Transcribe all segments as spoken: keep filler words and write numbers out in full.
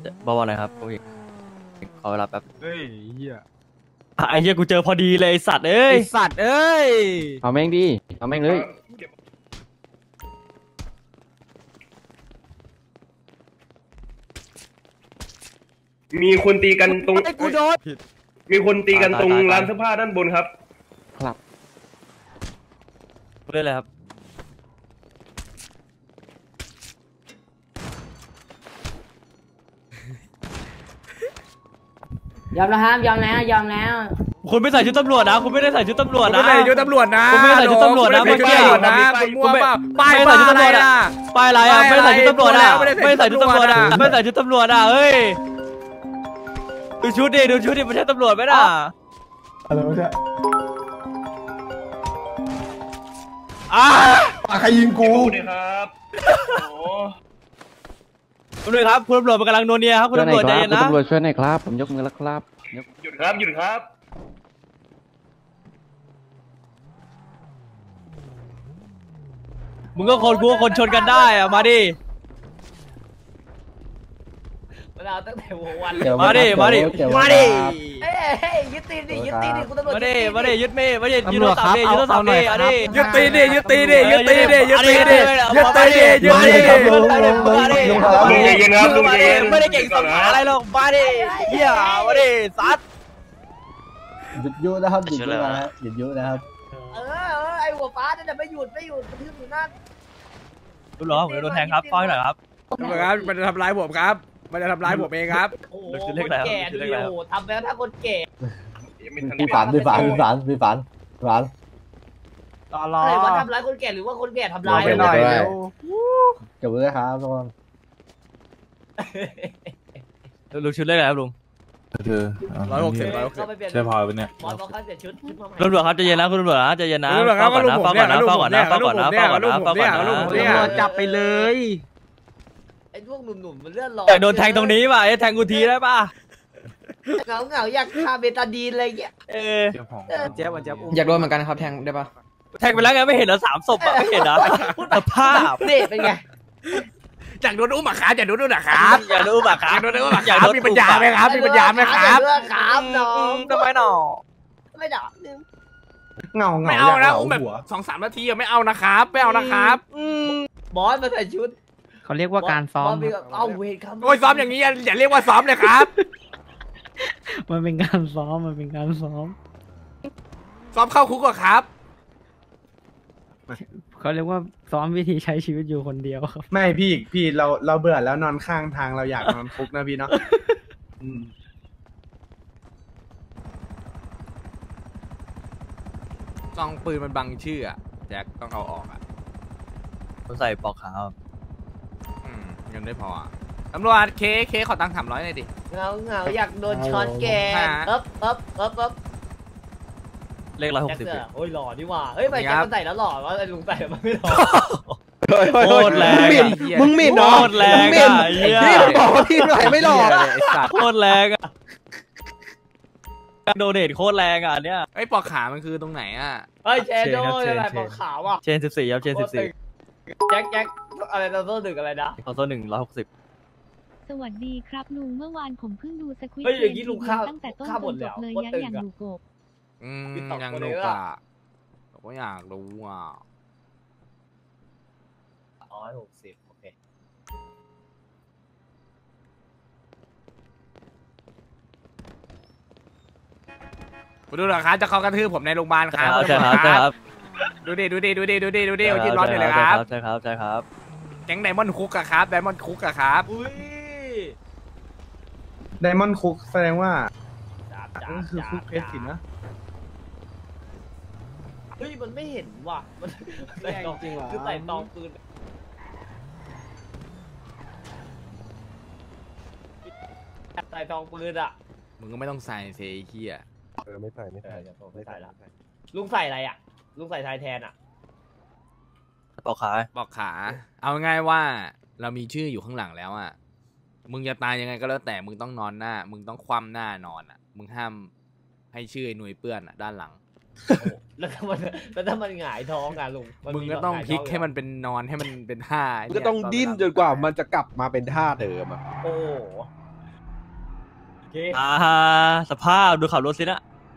บอกว่าอะไรครับผู้หญิงขอเวลาแป๊บเฮ้ยเฮียอ่ะไอ้เหี้ยกูเจอพอดีเลยไอ้สัตว์เอ้ยไอสัตว์เอ้ยเอาแม่งดิเอาแม่งเลยมีคนตีกันตรงไอ้กูโดนมีคนตีกันตรงร้านเสื้อผ้าด้านบนครับครับพูดได้เลยครับยอมแล้วครับยอมแล้วยอมแล้วคุณไม่ใส่ชุดตำรวจนะคุณไม่ได้ใส่ชุดตำรวจผมนะไม่ใส่ชุดตำรวจนะผมไม่ใส่ชุดตำรวจนะผมไม่ใส่ชุดตำรวจนะคุณมั่วเปล่าป้ายไม่บ้าใส่ชุดอะไรตำรวจล่ะอะป้ายอะไรอ่ะไม่ใส่ชุดตำรวจอ่ะไม่ไม่ใส่ใส่ชุชุดดตำตำรรววจจอะอ่ะไม่ใส่ชุดตำรวจอ่ะเฮ้ยดูชุดดิดูชุดดิไม่ใช่ตำรวจไหมน่ะอะไรวะเนี่ยอ่าใครยิงกูดูดิครับโอ้คุณตำรวจครับคุณตำรวจมันกำลังโนเนียครับคุณช่วยหตำรน่อวย จคใจรับเย็นคุณนะตำรวจช่วยหน่อยครับผมยกมือแล้วครับยกหยุดครับหยุดครับมึงก็คนกูก็คนชนกันได้อ่ะมาดิเราตั้งแต่หัววันเดี๋ยวมาดิมาดิเดี๋ยวมาดิครับเฮ้ยเฮ้ยยึดตีนดิยึดตีนดิคุณตำรวจมาดิยึดตีนมาดิยึดมีดมาดิยึดโทรศัพท์ดิยึดโทรศัพท์ดิเอาดิยึดตีดิยึดตีดิยึดตีดิยึดตีดิยึดตีดิยึดตีดิลุงใจเย็นครับลุงใจเย็นไม่ได้เก่งสำหาอะไรหรอกมาดิเฮียมาดิซัดหยุดยุนะครับหยุดยุนะหยุดยุนะครับเออเออไอหัวฟ้านั่นแหละไม่หยุดไม่หยุดกระทืบอยู่นั่นดูเหรอผมโดนแทงครับต้อยหน่อยครับตำรวจครับมันจะทำร้ายผมครับมันจะทำร้ายผมเองครับโอ้โหเรีคยกนอะไรครับแก่เรีดูยกอะไรดิครับโอ้โหทำไปแล้วถ้าคนแก่พี่ฝันพี่ฝันพี่ฝันพี่ฝันพี่ฝันรอรออะไรวะทำร้ายคนแก่หรือว่าคนแก่ทำร้ายไปหน่อยเร็วจบเลยครับทุกคนลุงชุดเรียกอะไรครับลุงร้อยหกสิบร้อยหกสิบเข้าไปเปลี่ยนใช่พอเป็นเนี่ยบอลบอกเขาเปลี่ยนชุดชุดมาใหม่ตำรวจครับใจเย็นนะคุณตำรวจนะใจเย็นนะตำรวจครับเฝ้าก่อนนะลูกผมเฝ้าก่อนนะเนี่ยเฝ้าก่อนนะเฝ้าก่อนนะลูกผมเฝ้าก่อนเนี่ยนะลูกผมเนี่ยเฝ้าก่อนนะลูกผมเนี่ยจับไปเลยไอ้พวกหนุ่มๆมันเลื่อนลอยอยากโดนแทงตรงนี้ป่ะไอ้แทงกูทีได้ป่ะเหงาเหงาๆอยากคาเบตาดีนอะไรเงี้ยเออเจ้าของเจ๊บเจ๊บอุ้มอยากโดนเหมือนกันครับแทงได้ปะแทงไปแล้วไงไม่เห็นเหรอสามศพอะไม่เห็นเหรอสภาพนี่เป็นไงอยากโดนอุ้มอะครับอยากโดนอุ้มอะครับอยากรู้ป่ะคอรัยาบกโดนอุ้มอะครับมีปัญญาไหมครับมีปัญญาไหมครับเลือกครับน้องทำไมหนอไม่ด่านึงเงาเงาไม่เอานะอุ้มแบบสองสามนาทีอะไม่เอานะครับไม่เอานะครับบอสมาใส่ชุดเขาเรียกว่าการซ้อมบสมีเอาเวทครับโอ้ยซ้อมอย่างนี้อย่าเรียกว่าซ้อมเลยครับมันเป็นการซ้อมมันเป็นการซ้อมซ้อมเข้าคุกก่อนครับเขาเรียกว่าซ้อมวิธีใช้ชีวิตอยู่คนเดียวครับไม่พี่พี่เราเราเบื่อแล้วนอนข้างทางเราอยากนอนคุกนะพี่เนาะซองปืนมันบังชื่ออะแจ็คต้องเอาออกอะผมใส่ปลอกขาวอืมเงินไม่พออะตำรวจเคเคขอตังค์สามร้อยหน่อยดิเหงาเหงาอยากโดนช้อนแกงฮะเอ๊บเอ๊บเอ๊บเอ๊บเลขร้อยหกแจ็คสิบเกอร์โอ้ยหล่อนี่หว่าเฮ้ยไปแจ็คมันใส่แล้วหล่อวะไอ้ลุงใส่แล้วมันไม่หล่อโคตรแรงอะมึงหมิ่นโคเนาะตรแรงอ่ะเหี้ยพี่บอกว่าพี่ไหลไม่หลอกไอ้สัตว์โคตรแรงอ่ะโดเนทโคตรแรงอ่ะเนี่ยไอ้ปอกขามันคือตรงไหนอะเฮ้ยแชโดเชนครับอะไรเชนปอกขาวอ่ะเชนสิบสี่ครับเชนสิบสี่แจ็คแจ็คอะไรตอนต้นดึกอะไรนะคอนโซลหนึ่งร้อยหกสิบสวัสดีครับลุงเมื่อวานผมเพิ่งดูสควิดเฮ้ยอย่างนี้ลุงข้าวตั้งแต่ต้นข้าวหมจดนเลยจเหรบอเลยโคตรยะตึงอย่างอะดูกบอืมพี่ตอบยังคนโนนี้กอะอะผมก็อยากรู้อ่ะร้อยหกสิบโอเคมาดูหน่อยครับจะเข้ากระทืบผมในโรงพยาบาลครับใช่ครับใช่ครับดูดิดูดิดูดิดูดิดูดิเอายืนร้อนอยู่เลยครับใช่ครับใช่ครับแก๊งไดมอนด์คุกอะครับไดมอนด์คุกอะครับอุ้ยไดมอนด์คุกแสดงว่าจับจับนั่นคือคุกเพชรสินะเฮ้ยมันไม่เห็นว่ะมันใส่ตองคือใส่ตองปืนใส่ตองปืนอ่ะมึงก็ไม่ต้องใส่เซเคียเออไม่ใส่ไม่ใส่ไม่ใส่ละลุงใส่อะไรอ่ะลุงใส่ชายแทนอ่ะปลอกขาบอกขา เอาง่ายว่าเรามีชื่ออยู่ข้างหลังแล้วอะมึงจะตายยังไงก็แล้วแต่มึงต้องนอนหน้า มึงต้องคว่ำหน้านอนอะมึงห้ามให้ชื่อไอ้หน่วยเปื้อนอะด้านหลังแล้วถ้ามันแล้วถ้ามันหงายท้องอ่ะลุงนมึงก็ต้องพลิกให้มันเป็นนอนให้มันเป็นท่าก็ต้องดิ้นจนกว่ามันจะกลับมาเป็นท่าเดิมอ่ะโอ้อ่าสภาพดูขับรถสินะ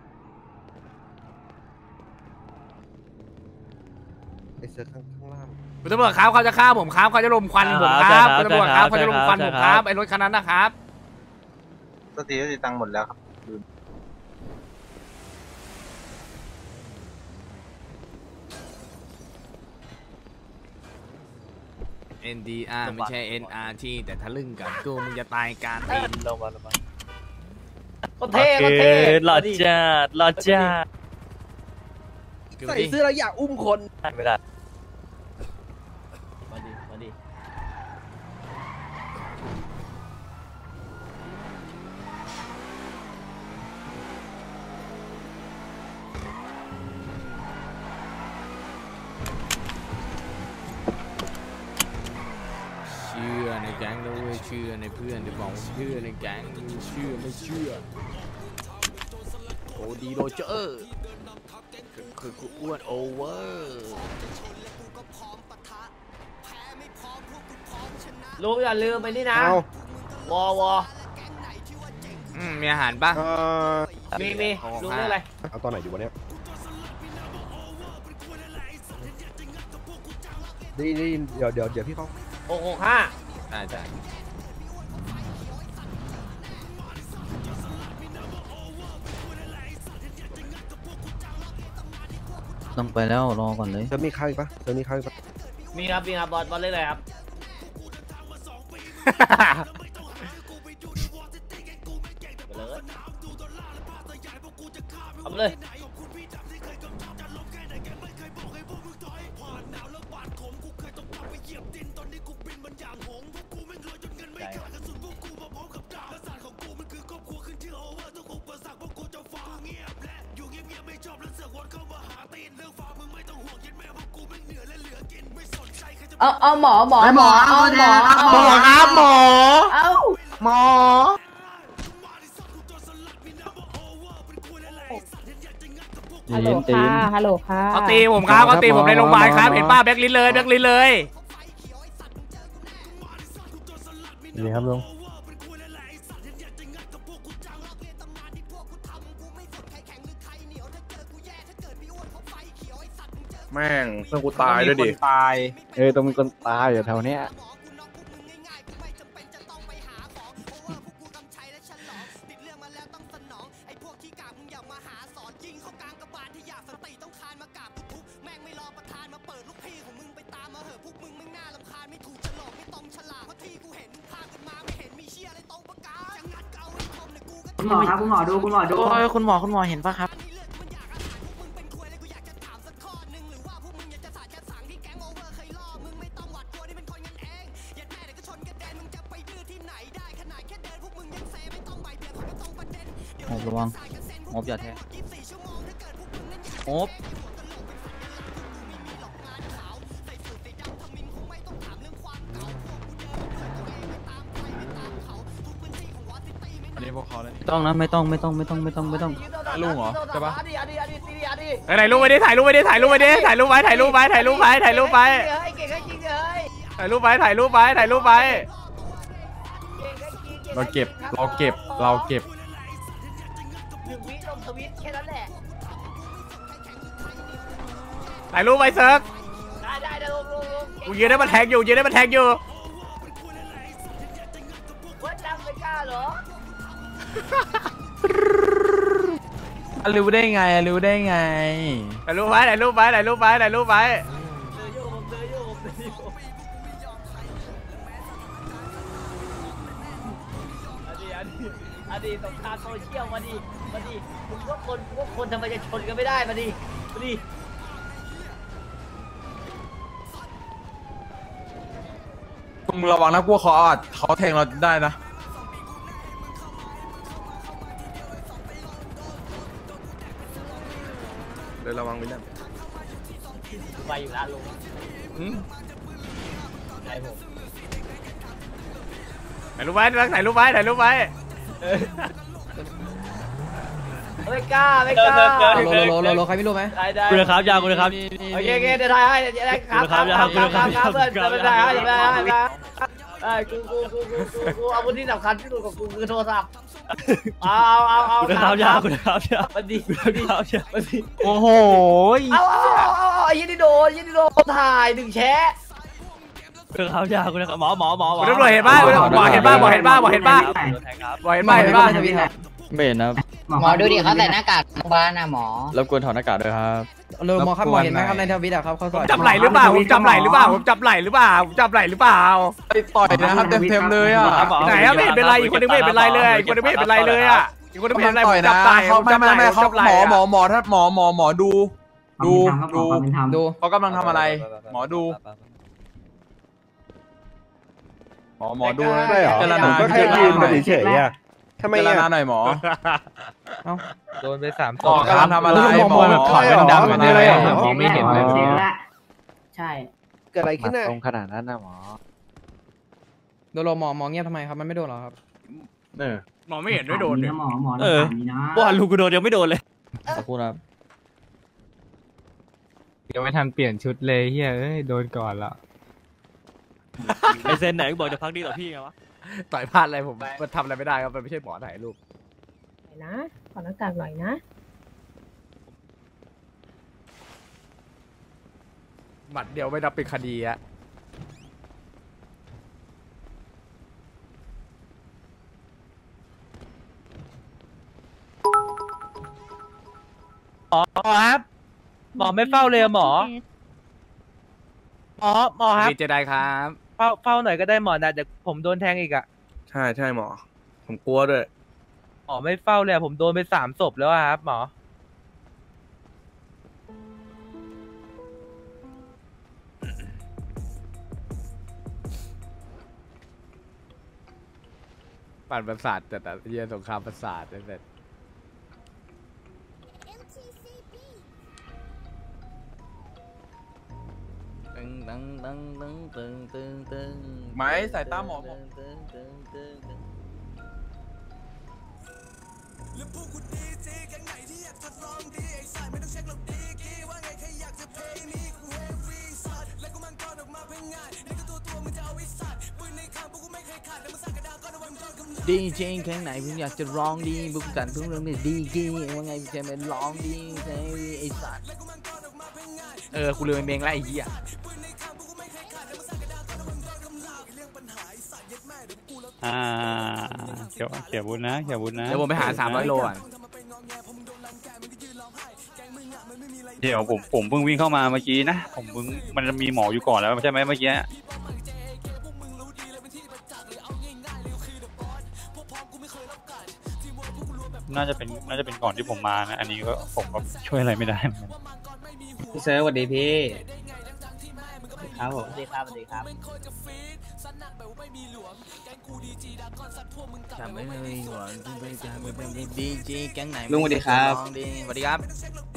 ไอ้เสือข้างล่างคุณตำรวจครับเขาจะฆ่าผมครับเขาจะลมควันผมครับคุณตำรวจครับเขาจะลมควันผมครับไอ้รถคันนั้นนะครับสติสติตังหมดแล้วครับเอ็น ดี อาร์ ไม่ใช่ เอ็น อาร์ ที แต่ทะลึ่งกับกูมึงจะตายการตีนลงมาลงมาก็เท่ก็เท่หล่อจัดหล่อจัดใส่เสื้อแล้วอยากอุ้มคนไม่ได้มาดิมาดิเชื่อในแก๊งนะเว้ยเชื่อในเพื่อนเดี๋ยวบอกเชื่อในแก๊งเชื่อไม่เชื่อโอดีโรเจอร์คือคืออ้วนโอเวอร์ลุงอย่าลืมไปนี่นะวอวออืมมีอาหารปะมีมีลุงเรื่องอะไรเอาตอนไหนอยู่วะเนี่ยได้ได้เดี๋ยวเดี๋ยวเดี๋ยวพี่เขาหกหกห้าได้ได้ต้องไปแล้วรอก่อนเลยเซิร์ฟมีข้าวอีกปะเซิร์ฟมีข้าวอีกปะมีครับมีครับบอลบอลเล่นอะไรครับไปเลยเอาไปเลยเอาเอาหมอหมอหมอเอาหมอหมอครับหมอเอาหมอฮัลโหลค่ะฮัลโหลค่ะเขาตีผมครับเขาตีผมในโรงพยาบาลครับเห็นป้าแบ็คลิสเลยแบ็คลิสเลยดีครับลุงแม่งเพื่อนกูตายด้วยดิตายเออต้องมีคนตายอยู่แถวเนี้ยคุณหมอครับคุณหมอดูคุณหมอดูโอ้ยคุณหมอคุณหมอเห็นปะครับโอบระวังโอบอย่าแทงโอบ ต้องนะไม่ต้องไม่ต้องไม่ต้องไม่ต้องไม่ต้องลุงเหรอใช่ปะไหนรูปไปดิถ่ายรูปไปดิถ่ายรูปไปดิถ่ายรูปไว้ถ่ายรูปไว้ถ่ายรูปไว้ถ่ายรูปไว้เก่งก็จริงเลยถ่ายรูปไว้ถ่ายรูปไว้ถ่ายรูปไว้เราเก็บเราเก็บเราเก็บหนึ่งวิลงทวิตแค่นั้นแหละถ่ายรูปไว้เซิร์ฟได้ได้ได้ลงลงลงกูยืนได้มันแทงอยู่ยืนได้มันแทงอยู่ว่าจำไม่กล้าเหรอรู้ได้ไงรู้ได้ไงถ่ายรูปไว้ถ่ายรูปไว้ถ่ายรูปไว้ถ่ายรูปไว้เจอโยผมเจอโยผมเจอโยอดีอดีอดีสงครามโซเชียลมาดิมาดิมึงพวกคนพวกคนทำไมจะชนกันไม่ได้มาดิมาดิมึงระวังนะกลัวเขาอาจเขาแทงเราได้นะเลยระวังไว้นะไปอยู่ร้านลุงอืมไอ้ผมถ่ายรูปไว้ถ่ายรูปไว้ถ่ายรูปไว้ไม่กล้าไม่กล้าโลโลโลโลใครไม่รู้ไหมได้ได้คุณนะครับยาคุณนะครับโอเคโอเคเดี๋ยวถ่ายให้เดี๋ยวได้ครับครับครับครับครับเพื่อนเดี๋ยวไปถ่ายให้เดี๋ยวไปถ่ายให้ไอ้กูกูกูกูกูกูอาวุธที่สำคัญที่สุดของกูคือโทรศัพท์เอาเอาเอาคุณข้าวยาคุณข้าวยามันดีคุณข้าวยามันดีโอ้โหเอาเอาเอาเอาเอาไอ้ยี่นี่โดนยี่นี่โดนถ่ายหนึ่งแชะคุณข้าวยาคุณหมอหมอหมอหมอคุณตำรวจเห็นป่ะหมอเห็นป่ะหมอเห็นป่ะหมอเห็นป่ะหมอเห็นป่ะเห็นป่ะไม่เห็นนะหมอดูดิเขาใส่หน้ากากบ้านนะหมอรบกวนถอดหน้ากากด้วยครับเร็วหมอครับหมอเห็นไหมครับในทวิตอะครับเขาผมจับไหลหรือเปล่าผมจับไหลหรือเปล่าผมจับไหลหรือเปล่าผมจับไหลหรือเปล่าต่อยนะครับเต็มๆเลยอ่ะไหนอะไม่เห็นเป็นไรอีกคนนึงไม่เห็นเป็นไรเลยอีกคนนึงไม่เห็นเป็นไรเลยอ่ะอีกคนนึงไม่เห็นเป็นไรผมจับไหลเขาผมจับไหลไม่ไม่ผมเขาจับไหลหมอหมออะหมอถ้าหมอหมอหมอดูดูดูดูเขากำลังทำอะไร หมอดูหมอหมอดูได้เหรอเจรผนามก็แค่ยืนมาเฉยๆอ่ะทำไมเจรอ่ะนาหน่อยหมอโดนไปสามหมอกำลังทำอะไรหมอแบบถอดแว่นดำกันอะไรอ่ะมองไม่เห็นเลยใช่เกิดอะไรขึ้นอ่ะตรงขนาดนั้นนะหมอโดนหมอหมอเงียบทำไมครับมันไม่โดนหรอครับเออหมอไม่เห็นด้วยโดนเนี่ยหมอหมอเออว่าลูกกูโดนยังไม่โดนเลยขอบคุณครับยังไม่ทันเปลี่ยนชุดเลยเฮ้ยเอ้ยโดนก่อนละไอเซนไหนบอกจะพักดีต่อพี่ไงวะต่อยพลาดอะไรผมมันทำอะไรไม่ได้ครับมันไม่ใช่หมอถ่ายรูปนะขอหน้ากากหน่อยนะหมัดเดียวไม่นับเป็นคดีอะหมอครับหมอไม่เฝ้าเลยหมอหมอหมอครับดีเจไดครับเฝ้าเฝ้าหน่อยก็ได้หมอนะเดี๋ยวผมโดนแทงอีกอ่ะใช่ใช่หมอ ผมกลัวด้วยหมอไม่เฝ้าเลยผมโดนไปสามศพแล้วครับหมอปั่นประสาทแต่แต่เยี่ยสงครามประสาทเสร็จตึงตึงตึงตึงตึงตึงตึงไหมสายตาหมอผมตึงตึงตึงตึง ดีจริงแค่ไหนผมอยากจะร้องดีบุกกันทุกเรื่องเนี่ยดีกี้ว่าไงจะเป็นร้องดีเซรีไอสัตว์เออกูลืมเพลงแล้วไอ้เหี้ยอ่าเขียวเขียวบุญนะเขียวบุญนะเดี๋ยวผมไปหาสามร้อยโลอ่ะเดี๋ยวผมผมเพิ่งวิ่งเข้ามาเมื่อกี้นะผมเพิ่งมันมีหมออยู่ก่อนแล้วใช่ไหมเมื่อกี้น่าจะเป็นน่าจะเป็นก่อนที่ผมมานะอันนี้ก็ผมก็ช่วยอะไรไม่ได้พี่เซอร์สวัสดีพี่ครับผมสวัสดีครับสวัสดีครับจำไม่ได้หรอจำไม่ได้ดีจีแก๊งไหนลุงสวัสดีครับสวัสดีครับ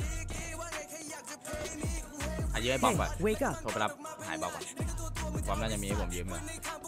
หายเยอะให้บอกก่อนโทรไปรับหายบอกก่อนความน่าจะมีให้ผมยืมเลย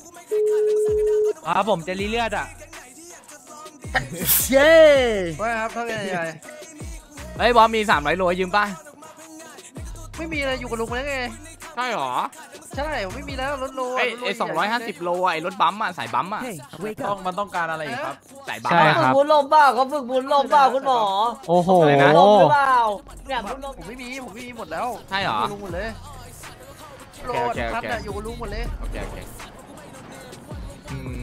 ครับผมจะรีเลือดอ่ะเย้ว่าครับเท่าไหร่ใหญ่เฮ้ยบอมมีสามร้อยโลยืมป่ะไม่มีอะไรอยู่กับลุงแล้วไงใช่หรอใช่ผมไม่มีแล้วรถโลไอ้ไอ้สองร้อยห้าสิบโลไอ้รถบัมป์อ่ะสายบัมป์อ่ะต้องมันต้องการอะไรอีกครับสายบัมใช่ป์ฝึอะกบุญลมเปล่าเขาฝึกบุญลมเปล่าคุณหมอโอ้โหอะไรนะลมหรือเปล่าเนี่ยบุญลมผมไม่มีผมไม่มีหมดแล้วใช่หรอลุงหมดเลยโลโอเคโอเคครับเนี่ยอยู่กับลุงหมดเลยโอเคโอเคอืม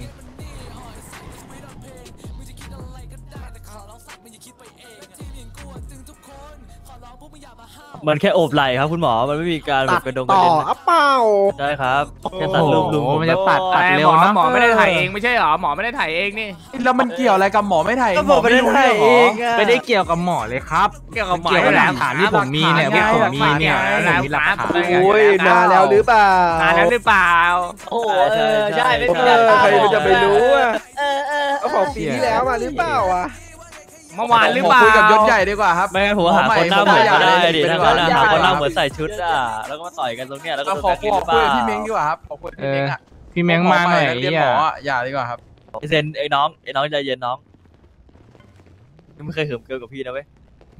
มันแค่โอบไหล่ครับคุณหมอมันไม่มีการแบบกระดงกระต่อเด็นอ่ะเปล่าใช่ครับแค่ตัดรูปลุงโอ้โหมันจะตัดตัดแต่เร็หมวอนะหมอไม่ได้ถ่ายเองไม่ใช่หรอหมอไม่ได้ถ่ายเองนี่แล้วมันเกี่ยวอะไรกับหมอไม่ไทยก็ผมไม่ได้ถ่ายเองอะไม่ได้เกี่ยวกับหมอเลยครับเกี่ยวกับหมอเกี่ยวกับหลักฐานที่ผมมีเนี่ยที่ผมมีเนี่ยหลักมีหลักฐานฐานโอ้ยนานแล้วหรือเปล่านานแล้วหรือเปล่าโอ้โหเออใช่ไม่เอมีอใครจะไปรู้อ่ะเออเออเอาของปีที่แล้วมาหรือเปล่าอ่ะเมื่อวานหรือเปล่าคุยกับยศใหญ่ดีกว่าครับไม่งั้นผมหาคนหน้าเหมือนก็ได้ดิถ้างั้นอะหาคนหน้าเหมือนใส่ชุดอ่ะแล้วก็มาต่อยกันตรงเนี้ยแล้วก็เราโดนขอแบกขหอรือเปคุยล่ากับพี่เม้งดีกว่าครับขอคุยกับพี่เม้งอ่ะพี่เม้งมาหน่อยเรียนหมออ่ะอย่าดีกว่าครับไอเซนไอ้น้องไอ้น้องใจเย็นน้องไม่เคยเหิมเกินกับพี่นะเว้ย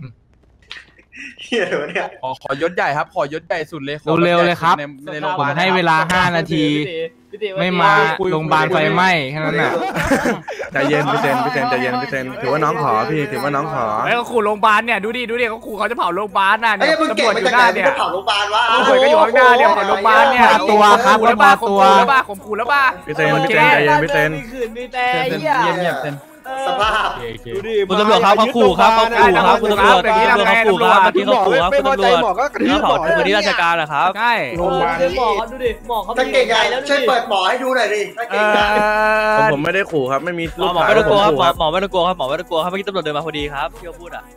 ขอขอยศใหญ่ครับ ขอยศใหญ่สุดเลยขอเร็วๆเลยครับในในโรงพยาผมบาลให้เวลาห้านาทีพี่ไม่มาโรงพยาบาลไฟไหม้แค่นั้นแหละใจเย็นพี่เซนพี่เซนใจเย็นพี่เซนถือว่าน้องขอพี่ถือว่าน้องขอไอ้เขาขู่โรงพยาบาลเนี่ยดูดิดูดิเขาขู่เขาจะเผาโรงพยาบาลน่ะไอ้เนี่ยมึงตำเก่รง วจไปอยู่จากหไหนน้ามึงเนี่ยก็เผาโรงพยาบาลวะตำรวจก็อยู่ข้างหน้าเนี่ยเผาโรงพยาบาลเนี่ยมาตัวครับแล้วมาตัวแล้วบ้าข่มขู่แล้วบ้าพี่เซนพี่เซนใจเย็นพี่เซนมีขืนมีแต่เงียบเงียบเซนสภาพดูดิคุณตำรวจครับเขาขู่ครับเขาขู่ครับคุณตำรวจคุณตำรวจเขาขู่ครับเมื่อกี้เขาขู่ครับคุณตำรวจเขาขอพื้นที่ราชการเหรอครับใช่โรงพยาบาลหมอครับดูดิหมอเขาถ้าเก่งใหญ่แล้วช่วยเปิดหมอให้ดูหน่อยดิถ้าเอเก่งใหญ่ผมอผมไม่ได้ขู่ครับไม่มีหมลูอก หมอค้าไม่ต้องกลัวครับผมหมอขู่หมอไม่ต้องกลัวครับหมอไม่ต้องกลัวครับเมื่อกี้ตำรวจเดินมาพอดีครับที่เขาพูดอ่ะ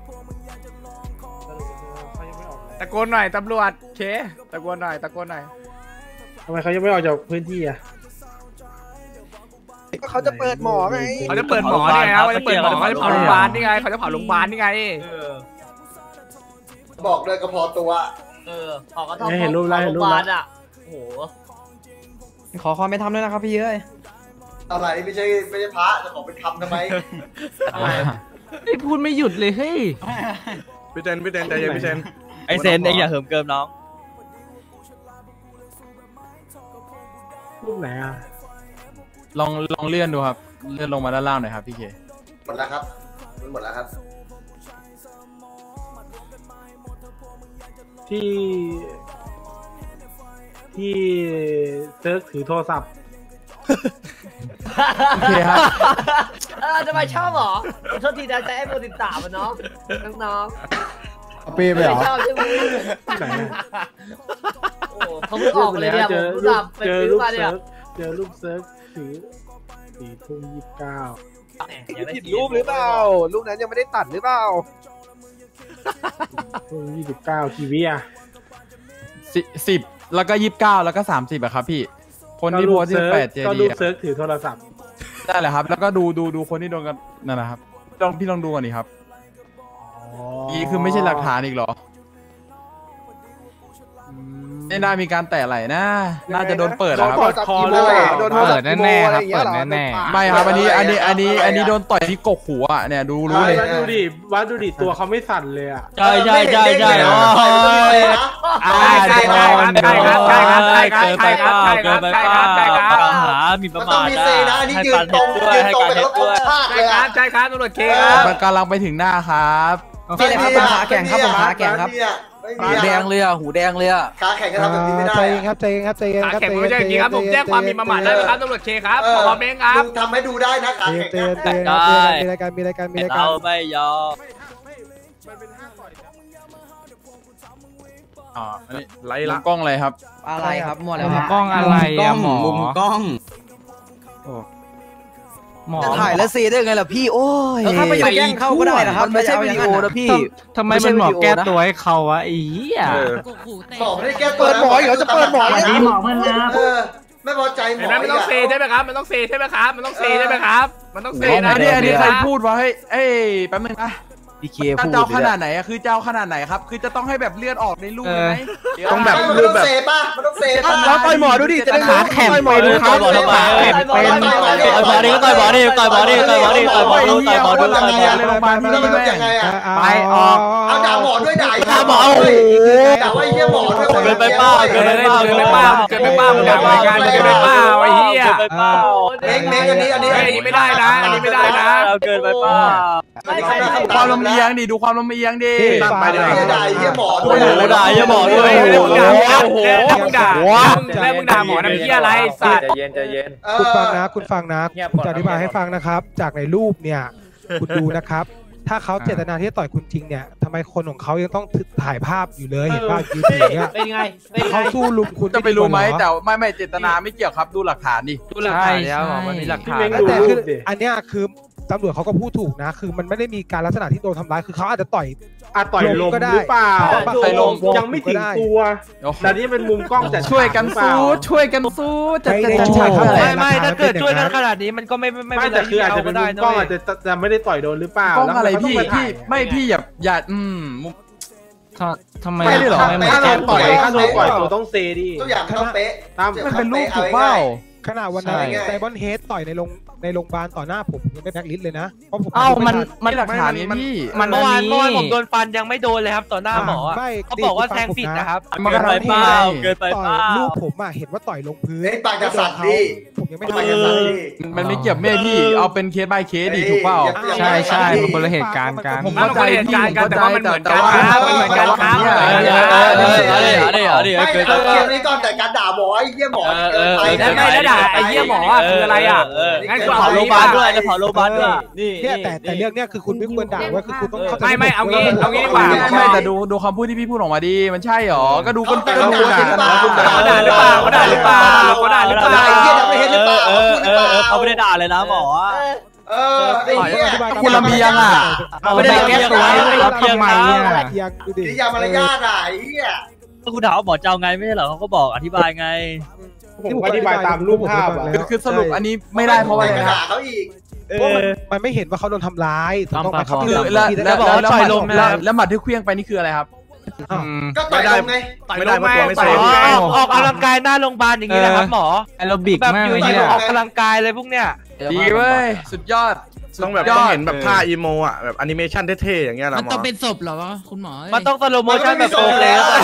ตะโกนหน่อยตำรวจเคตะโกนหน่อยตะโกนหน่อยทำไมเขายังไม่ออกจากพื้นที่อ่ะเขาจะเปิดหมอไงเขาจะเปิดหมอนี่ไงเขาจะเปิดหมอเขาจะเผาโรงพยาบาลนี่ไงเขาจะเผาโรงพยาบาลนี่ไงบอกเลยก็พอตัวเออขอกระท่อมเห็นรูปแล้วเห็นรูปโงพยาแล้บาว ลอ่ะโอ้โหขอความไม่ทำด้วยนะครับพี่เอ้ยอะไรไม่ใช่ไม่ใช่พระจะขอไปทำทำไมไอ้พูดไม่หยุดเลยเฮ้ยพี่เซนพี่เซนใจเย็นพี่เซนไอเซนเองอย่าเหิมเกิมน้องรูปไหนอ่ะลองลองเลื่อนดูครับเลื่อนลงมาด้านล่างหน่อยครับพี่เคหมดแล้วครับมันหมดแล้วครับที่ที่เซิร์ฟถือโทรศัพท์โอเคครับเออทำไมชอบหรอโทษทีนะใจไอ้โมติดตามมันเนาะน้องเอาเป้ๆไปเหรอชอบใช่ไหมโอ้เขาเพิ่งออกเลยเนี่ยผมรู้จักไปซื้อมาเนี่ยเจอรูปเซิร์ฟถือสี่ทุ่มยี่สิบเก้าผิดรูปหรือเปล่ารูปนั้นยังไม่ได้ตัดหรือเปล่าทุ่มยี่สิบเก้ากี่วิอ่ะสิสิบแล้วก็ยี่สิบเก้าแล้วก็สามสิบอะครับพี่คนที่โพสที่แปดเจก็ดีรูปเซิร์ฟถือโทรศัพท์ได้แหละครับแล้วก็ดูดูดูคนที่โดนกันนั่นแหละครับลองพี่ลองดูก่อนดิครับนี่คือไม่ใช่หลักฐานอีกเหรอไม่น่ามีการแตะไหลนะน่าจะโดนเปิดนะครับคอเลยโดนเปิดแน่ๆครับเปิดแน่ๆไม่ครับอันนี้อันนี้อันนี้อันนี้โดนต่อยที่กกหูอ่ะเนี่ยดูรู้เลยวัดดูดิวัดดูดิตัวเขาไม่สั่นเลยอ่ะใช่ใช่ใช่ใช่โอ้ยใช่ใช่ครับใช่ครับใช่ครับใช่ครับใช่ครับใช่ครับเกินไปใช่เปคล่ารับใช่ครับกล่าวหาหมิ่นประมันต้อมาง ทมีอะเซนะอันนี้ให้ยืกาน รตรเท็จงด้วยยืนให้ตรงการเป็นเท็จรถด้วยชาติใช่เลยครัอะบใช่ครับตำรวจเคคมัรับนกำลังไปถึงหน้าครับพี่เลยครับผมขาแข็งครับผมขาแข็งครับหูแดงเลยอ่ะหูแดงเลยอ่ะขาแข็งก็ทำแบบนี้ไม่ได้ใจเย็นครับใจเย็นครับใจเย็นขาครับแข็งไม่ใช่อย่างนี้ครับผมแจ้งความหมิ่นประมาทได้ไหมครับตำรวจเคครับขอความเมงครับทำให้ดูได้นะขาใจแข็งเย็นใจนะเย็นมีรายการมีรายการมีรายการมีรายการเราไม่ยอมอ่าอันนี้ไล่มุละมกล้องอะไรครับอะไรครับหมดแล้วมุคมรับกล้องอะไรอะหมอมุมกล้องหมอจะถ่ายแล้วซีได้ไงล่ะพี่โอ้ยแล้วถ้าไปแย่งเข้าก็ได้นะครับไม่ใช่วิดีโอนะพี่ทำไมมันหมอแก้ตัวให้เขาวะอีอ่ะหมอไม่ได้แก้ตัวเปิดหมอเหรอจะเปิดหมอดีหมอเพื่อนนะเออไม่พอใจหมเห็อนไหมมันต้องเซใช่ไหมครับมันต้องเซใช่ไหมครับมันต้องเซใช่ไหมครับมันต้องเซนะอันนี้อันนี้ใครพูดวะเฮ้ยเอ้ยแป๊บนึงนะพี่เคจะพูดเจ้าขนาดไหนอะคือเจ้าขนาดไหนครับคือจะต้องให้แบบเลือดออกในรูปเลยไหมต้องแบบมันรูปต้องแบบเซป่ะมันต้องเซป่ะแล้วต่อยหมอดูดิจะได้รู้แข็งต่อยหมอไปดูดูครัต่อยหมอหรือเปล่าต่อยหมอดิก็ต่อยหมอดิต่อยหมอดิต่อยหมอดิต่อยหมอดูต่อยหมอดูต่อยหมอดูเลยโรงพยาบาลแล้วนี่มันแม่ยังไงอ่ะไปออกเอาด่าหมอด้วยด่าด่าหมอโอ้โหด่าว่าไอ้เหี้ยหมอด้วยเกินไปเปล่าเกินไปเปล่าเกินไปเปล่าเกินไปเปล่ามึงด่าหน่วยงานเกินไปเปล่าไอ้เหี้ยเกินไปเปล่าเม้งเม้งอันนี้อันนี้อันนี้ไม่ได้นะอันนี้ไม่ได้นะเกินไปเปล่าไม่ใครได้ความลำเอียงดิดูความลำเอียงดิตั้งไปเลยด่าไอ้เหี้ยหมอด้โอ้วยโหด่าอย่าบอกด้วยไม่โอ้ได้โหมึงด่าแล้วมึงด่าแล้วมึงด่าหมอน้ำเหี้ยอะไรสัตว์ใจเย็นใจเย็นคุณฟังนะคุณฟังนะคุณจะอธิบายให้ฟังนะครับ จากในรูปเนี่ยคุณดูนะครับ ถ้าเขาเจตนาที่จะต่อยคุณจริงเนี่ยทำไมคนของเขายังต้องถ่ายภาพอยู่เลยเห็นป่ะยืนถือเนี่ยเป็นไงเป็นไงเขาสู้ลุมคุณจะไปรู้ไหมแต่แต่ไม่ไม่เจตนาไม่เกี่ยวครับดูหลักฐานดิดูหลักฐานแล้วมันมีหลักฐานแต่คืออันเนี้ยคือตำรวจเขาก็พูดถูกนะ คือมันไม่ได้มีการลักษณะที่โดนทำร้ายคือเขาอาจจะต่อยอะต่อยลมหรือเปล่าต่อยลมยังไม่ถึงตัวแต่นี่เป็นมุมกล้องจัดช่วยกันสู้ช่วยกันสู้จะจะจะช่วยกันไม่ไม่ถ้าเกิดช่วยกันขนาดนี้มันก็ไม่ไม่ไม่เป็นไรแต่คืออาจจะก็เป็นได้มุมนะกล้องเว้อาจจะจะไม่ได้ต่อยโดนหรือเปล่ากล้องอะไรพี่แล้วพี่ไม่พี่อย่าอย่าอืมทำไมไม่ได้หรอทำไมถ้าแก้เราตัต่วอยถ้าเราต่อยตัวต้องเซดิทุกอย่างต้องเป๊ะตามมันเป็นรูปถูกเปล่าขนาดวันนั้นไดมอนด์เฮดต่อยในโรงในโรงพยาบาลต่อหน้าผมยังไม่แบ็คลิสต์เลยนะเพราะผมเอ้ามันมันหลักฐานนี้พี่มันเมื่อวานเมื่อวานผมโดนฟันยังไม่โดนเลยครับต่อหน้าหมอเขาบอกว่าแทงผิดนะครับเกินไปเปล่าเกินไปเปล่าลูกผมอ่ะเห็นว่าต่อยลงพื้นปากจะสั่นดิผมยังไม่ปากจะสั่นดิมันไม่เกี่ยวแม่พี่เอาเป็นเคส by เคสดิถูกเปล่าใช่ใช่มันคนละเหตุการณ์กันผมเข้าใจเหตุพี่การณ์กันแต่ว่ามันเหมือนกันครับมันเหมือนกันครับเดี๋ยวเดี๋ยวเดี๋ยวเดี๋ยวเกินเกมนี้ก่อนแต่การด่าหมอไอ้เหี้ยหมอไอ้นั่นไม่ได้ด่าไอ้เหี้ยหมออ่ะคืออะไรอ่ะงั้นกูเผาโรงพยาบาลด้วยจะเผาโรงพยาบาลด้วยนี่เนี่ยแต่แต่เรื่องเนี้ยคือคุณไม่ควรด่าว่าคือคุณต้องเข้าใจไม่ไม่เอางี้เอางี้ดีกว่าไม่แต่ดูดูคำพูดที่พี่พูดออกมาดีมันใช่หรอก็ดูคนเป็นคนด่ากันนะเขาด่าหรือเปล่าเขาด่าหรือเปล่าเขาด่าหรือเปล่าไอ้เหี้ยไม่เห็นหรือเปล่าเออเออเออเขาไม่ได้ด่าเลยนะหมอเออไอ้เหี้ยคุณลำเบียงอ่ะไม่ได้แก้ตัวทำไมเนี่ยกิริยามารยาทอ่ะไอ้เหี้ยก็คุณถามว่าหมอเจ้าไงไม่ใช่เหรอเขาก็บอกอธิบายไงผมอธิบายตามรูปภาพคือสรุปอันนี้ไม่ได้เพราะว่าอะไรนะด่าเขาอีกมันไม่เห็นว่าเขาโดนทำร้ายถูกต้องไหมครับคือแล้วแล้วบอกว่าต่อยลมแล้วแล้วหมัดที่เคลื่องไปนี่คืออะไรครับก็ต่อยลมไงไม่ได้ไม่ได้ออกกำลังกายหน้าโรงพยาบาลอย่างนี้แหละครับหมอแอโรบิกแบบมากอยู่เลยออกกำลังกายเลยพวกเนี้ยดีเว้ยสุดยอดต้องแบบต้องเห็นแบบท่าอีโมอ่ะแบบแอนิเมชันเท่ๆอย่างเงี้ยหรอหมอมันต้องเป็นศพเหรอคุณหมอมันต้องสโลโมชั่นแบบโกงเลยแล้ว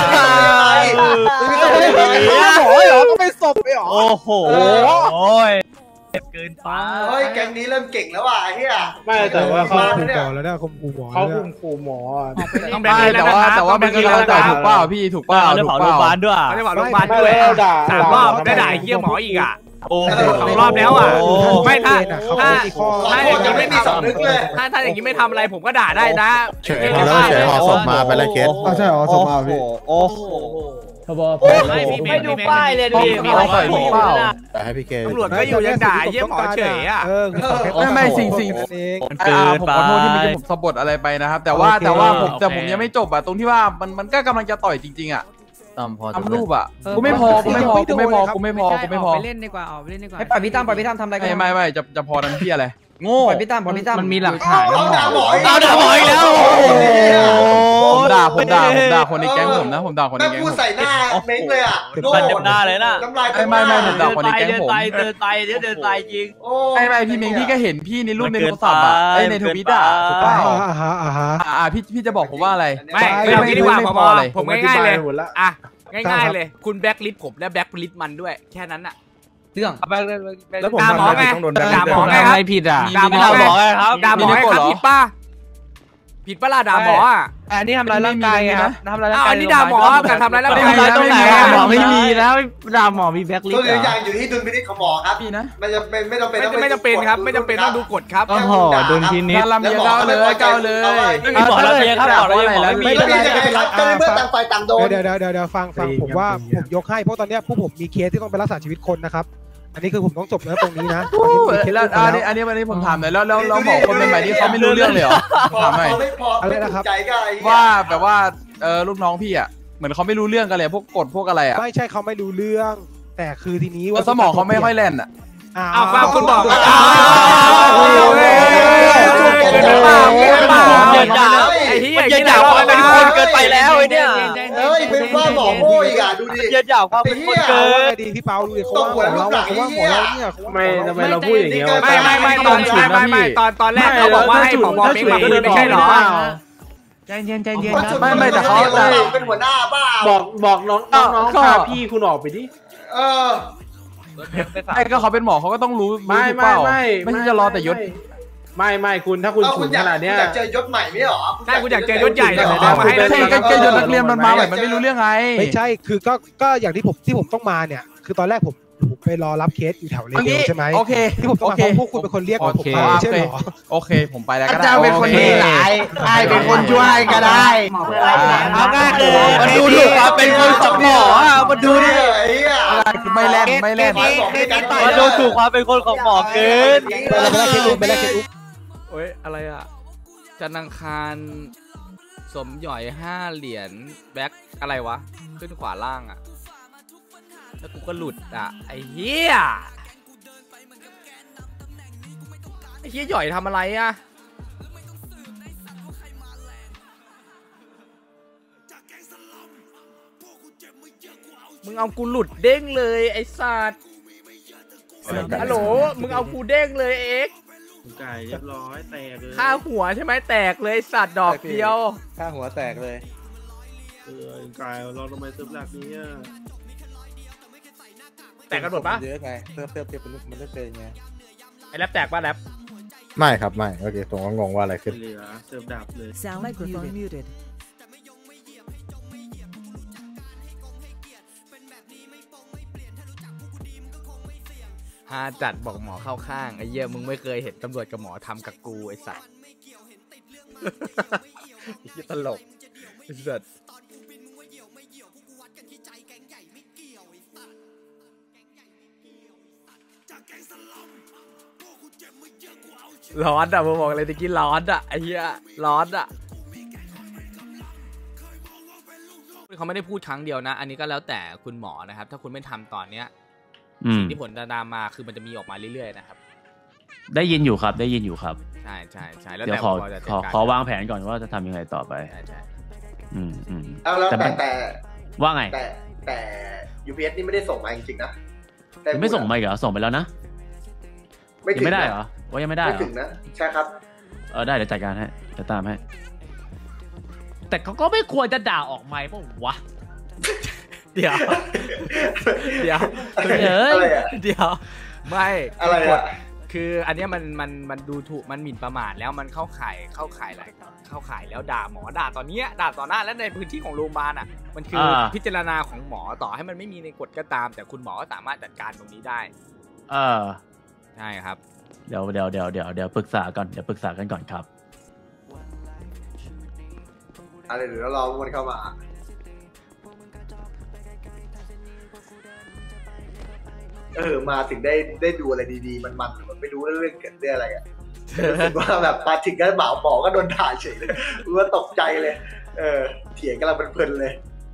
หมอเหรอต้องเป็นศพเหรอโอ้โหโอ้ยเกินไปเฮ้ยแก๊งนี้เริ่มเก่งแล้วว่ะไอ้เหี้ยไม่แต่ว่าเขาคุมหมอแล้วเนี่ยคุมหมอเขาคุมคุมหมอต้องได้แต่ว่าแต่ว่ามันก็เราต่อยถูกเปล่าพี่ถูกเปล่าได้ถูกเผาเปโรงพยาบาล่าลด้วยไม่ได้บอกโรงพยาบาลด้วยสามรอบได้ด่าเหี้ยหมออีกอ่ะโอ้สองรอบแล้วอ่ะไม่ถ้าถ้าถ้าอย่างนี้ไม่มีสำนึกเลยถ้าถ้าอย่างนี้ไม่ทำอะไรผมก็ด่าได้นะเฉยแล้วเฉยห่อศพมาไปแล้วเคสใช่ห่อศพมาพี่โอ้โหไม่ดูป้ายเลยดูดิมีอะไรถูกเปล่าแต่ให้พี่เกตำรวจก็อยู่ยังด่าเยี่ยหมอเฉยอ่ะไม่ไม่สิ่งสิ่งผมขอโทษที่เมื่อกี้ผมสะบัดอะไรไปนะครับ แต่ว่าแต่ว่าผมแต่ผมยังไม่จบอ่ะตรงที่ว่ามันมันก็กำลังจะต่อยจริงๆอ่ะทำรูปอ่ะกูไม่พอกูไม่พอกูไม่พอกูไม่พอกูไม่พอไปเล่นดีกว่าออกไปเล่นดีกว่าให้ปล่อยพี่ตั้มปล่อยพี่ตั้มทำอะไรกันไม่ไม่ไม่จะจะพอนั้นพี่อะไรโง่ปล่อยพี่ตั้มปล่อยพี่ตั้มมันมีหลักเอาเอาด่าหมอเอาด่าหมออีกแล้วผมด่าผมด่าผมด่าคนในแก๊งผมนะผมด่าคนในแม่งแก๊งพูผดมใส่หน้าเม้งเลยอ่ะมันเต็มหน้าเลยนะน้ำลายไม่ไม่ไม่ผมด่าคนในแก๊งเดินผมไปเดินไปเดินเดินไปจริงไม่ไม่พี่เมงพี่ก็เห็นพี่ในรูปในโทรศัพท์อ่ะไอในทวิตอ่ะถูกเปล่าอ่าฮะอ่าฮะอ่าพี่พี่จะบอกผมว่าอะไรไม่ไม่เอางี้ดีกว่าหมอผมง่ายๆเลยอ่ะง่ายๆเลยคุณแบ็คลิสผมและแบ็คลิสมันด้วยแค่นั้นอ่ะเรื่องแล้วผมด่าหมอทำอะไรไงต้องโดนแบนด่าหมอไงทำคอะรับไรผิดอ่ะด่าหมอไงครับด่าหมอไงครับผิดป่ะผิดป่ะล่ะด่าหมออ่ะอันนี้ทำร้ายร่างกายไงครับทำร้ายร่างายอ้ากวอันนี้ด่าหมอกับทำร้ายร่างกายทำร้ายตรงไหนหมอไม่มีนะด่าหมอมีแบ็คลิสตัวต์อย่างอยู่ที่ดุลพินิจของหมอครับพี่นะมันจะเป็นไม่ต้องเป็นไม่ไม่จำเป็นครับไม่จำเป็นต้องดูกฎครับโอ้โหโดนพินิจลำเยอะเก้าเลยเก้าเลยไม่มีหมอแล้วเลยครับหมอแล้วยังไม่ไม่มีได้ยังไงครับก็ในเมื่อต่างฝ่ายต่างโดนเดี๋ยวเดี๋ยวเดี๋ยวเดี๋ยวฟังฟังผมว่าผมยกให้เพราะตอนเนี้ยผู้ผมมีเคสที่ต้องไปรักษาชีวิตคนนะครับอันนี้คือผมต้องจบแล้วตรงนี้นะตอนนี้มีเคสแล้วอันนี้อันนี้วันนี้ผมถามหน่อยแล้วแล้วเราบอกคนใหม่ๆที่เขาไม่รู้เรื่องเลยเหรอพอถามหน่อยไม่พอไม่ถูกใจก็ไอ้ว่าแบบว่าเออลูกน้องพี่อ่ะเหมือนเขาไม่รู้เรื่องกันเลยพวกกฎพวกอะไรอ่ะไม่ใช่เขาไม่รู้เรื่อง แต่คือทีนี้ว่าสมองเขาไม่ค่อยแล่นอ่ะอ้าวฟังคุณบอกเดินด่าไอ้เหี้ยมันเดินด่าความเป็นคนเกินไปแล้วไอ้เนี่ยเฮ้ยเป็นว่าหมอโง่อีกอ่ะดูดิเดินด่าความเป็นคนเกินดีพี่เปาดูดิเขาว่าหัวเราเขาว่าหัวเราเนี่ยไม่ทำไมเราพูดอย่างเงี้ยไม่ไม่ไม่ตอนไม่ไม่ไม่ตอนตอนแรกเขาบอกว่าให้ผบเม้งมาคุยไม่ใช่หรอใจเย็นใจเย็นไม่ไม่แต่เขาแต่เป็นหัวหน้าบ้าบอกบอกน้องน้องพาพี่คุณออกไปดิเออไอ้ก็เขาเป็นหมอเขาก็ต้องรู้ไม่ไม่ไม่ไม่ใช่จะรอแต่ยศไม่ไม่คุณถ้าคุณเอาฉุคุณนอยาขกนาดเนี้ยอยากเจอยศใหม่ไม่หรอใช่กูอยากเจอยศใหญ่เลยมาให้ใช่ก็แกยศนักเรียนมันมาแบบมันไม่รู้เรื่องไงไม่ใช่คือก็ก็อย่างที่ผมที่ผมต้องมาเนี่ยคือตอนแรกผมผมไปรอรับเคสอยู่แถวเลเวลใช่ไหมโอเคที่ผมต้องมาเพราะพวกคุณเป็นคนเรียกผมมาใช่หรอโอเคผมไปแล้วก็อาได้จารย์เป็นคนดีหลายไอ้เป็นคนช่วยก็ได้เอาง่ายเลยมันดูถูกความเป็นคนของหมออ่ะมันดูดิไม่แล่นไม่แล่นมันดูถูกความเป็นคนของหมอเกินไปแล้วไปแล้วเคสอุ๊บไปแล้วเคสอุ๊บโอ้ยอะไรอ่ะจันทร์อังคารสมหย่อยห้าเหรียญแบ็คอะไรวะขึ้นขวาล่างอ่ะแล้วกูก็หลุดอ่ะไอ้เหี้ยไอ้เหี้ยหย่อยทำอะไรอ่ะมึงเอากูหลุดเด้งเลยไอ้สัตว์ฮัลโหลมึงเอากูเด้งเลยเอ็กไก่เรียบร้อยแตกเลยค่าหัวใช่ไหมแตกเลยสัตว์ดอกเดียวค่าหัวแตกเลยเออไก่เราทำไมเซิร์ฟหลักนี้อ่ะแตกกันหมดปะเยอะไงเซิร์ฟเซิร์ฟเซิร์ฟมันไม่เป็นไงไอ้แรปแตกปะแรปไม่ครับไม่โอเคผมก็งงว่าอะไรขึ้นเหลือเซิร์ฟดับเลย Microphone muted. ฮาจัดบอกหมอเข้าข้างไอ้เหี้ยมึงไม่เคยเห็นตำรวจกับหมอทำกับกูไอ้สัตว์ ไอ้เหี้ยตลกไอ้สัตว์ร้อนอ่ะมึงบอกเลยตะกี้ร้อนอ่ะไอ้เหี้ยร้อนอ่ะเขาไม่ได้พูดครั้งเดียวนะอันนี้ก็แล้วแต่คุณหมอนะครับถ้าคุณไม่ทำตอนเนี้ยสิ่งที่ผลตามมาคือมันจะมีออกมาเรื่อยๆนะครับได้ยินอยู่ครับได้ยินอยู่ครับใช่ใช่ใช่แล้วเดี๋ยวขอขอขอวางแผนก่อนว่าจะทำยังไงต่อไปใช่ใช่อืมอืมเอาแล้วแต่แต่ว่าไงแต่แต่ ยู พี เอส นี่ไม่ได้ส่งมาจริงๆนะไม่ส่งมาเหรอส่งไปแล้วนะไม่ถึงไม่ได้เหรอว่ายังไม่ได้ไม่ถึงนะใช่ครับเออได้เดี๋ยวจัดการให้จะตามให้แต่เขาก็ไม่ควรจะด่าออกไมค์ป่ะวะเดี๋ยวเดี๋ยวเดี๋ยวเดี๋ยวไม่อะไรอ่ะคืออันนี้มันมันมันดูถูกมันหมิ่นประมาทแล้วมันเข้าข่ายเข้าข่ายอะไรเข้าข่ายแล้วด่าหมอด่าตอนนี้ด่าต่อหน้าและในพื้นที่ของโรงพยาบาลอ่ะมันคือพิจารณาของหมอต่อให้มันไม่มีในกฎก็ตามแต่คุณหมอก็สามารถจัดการตรงนี้ได้เออใช่ครับเดี๋ยวเดี๋ยวเดี๋ยวเดี๋ยวเดี๋ยวปรึกษาก่อนเดี๋ยวปรึกษากันก่อนครับอะไรเดี๋ยวรอมันเข้ามาเออมาถึงได้ได้ดูอะไรดีๆมันมันมันไม่รู้เรื่องเกิดเรื่องอะไรอ่ะรู้สึกว่าแบบมาถึงก็หมาหมอก็โดนด่าเฉยเลยรู้ว่าตกใจเลยเออเถียงกันเราเพลินเลย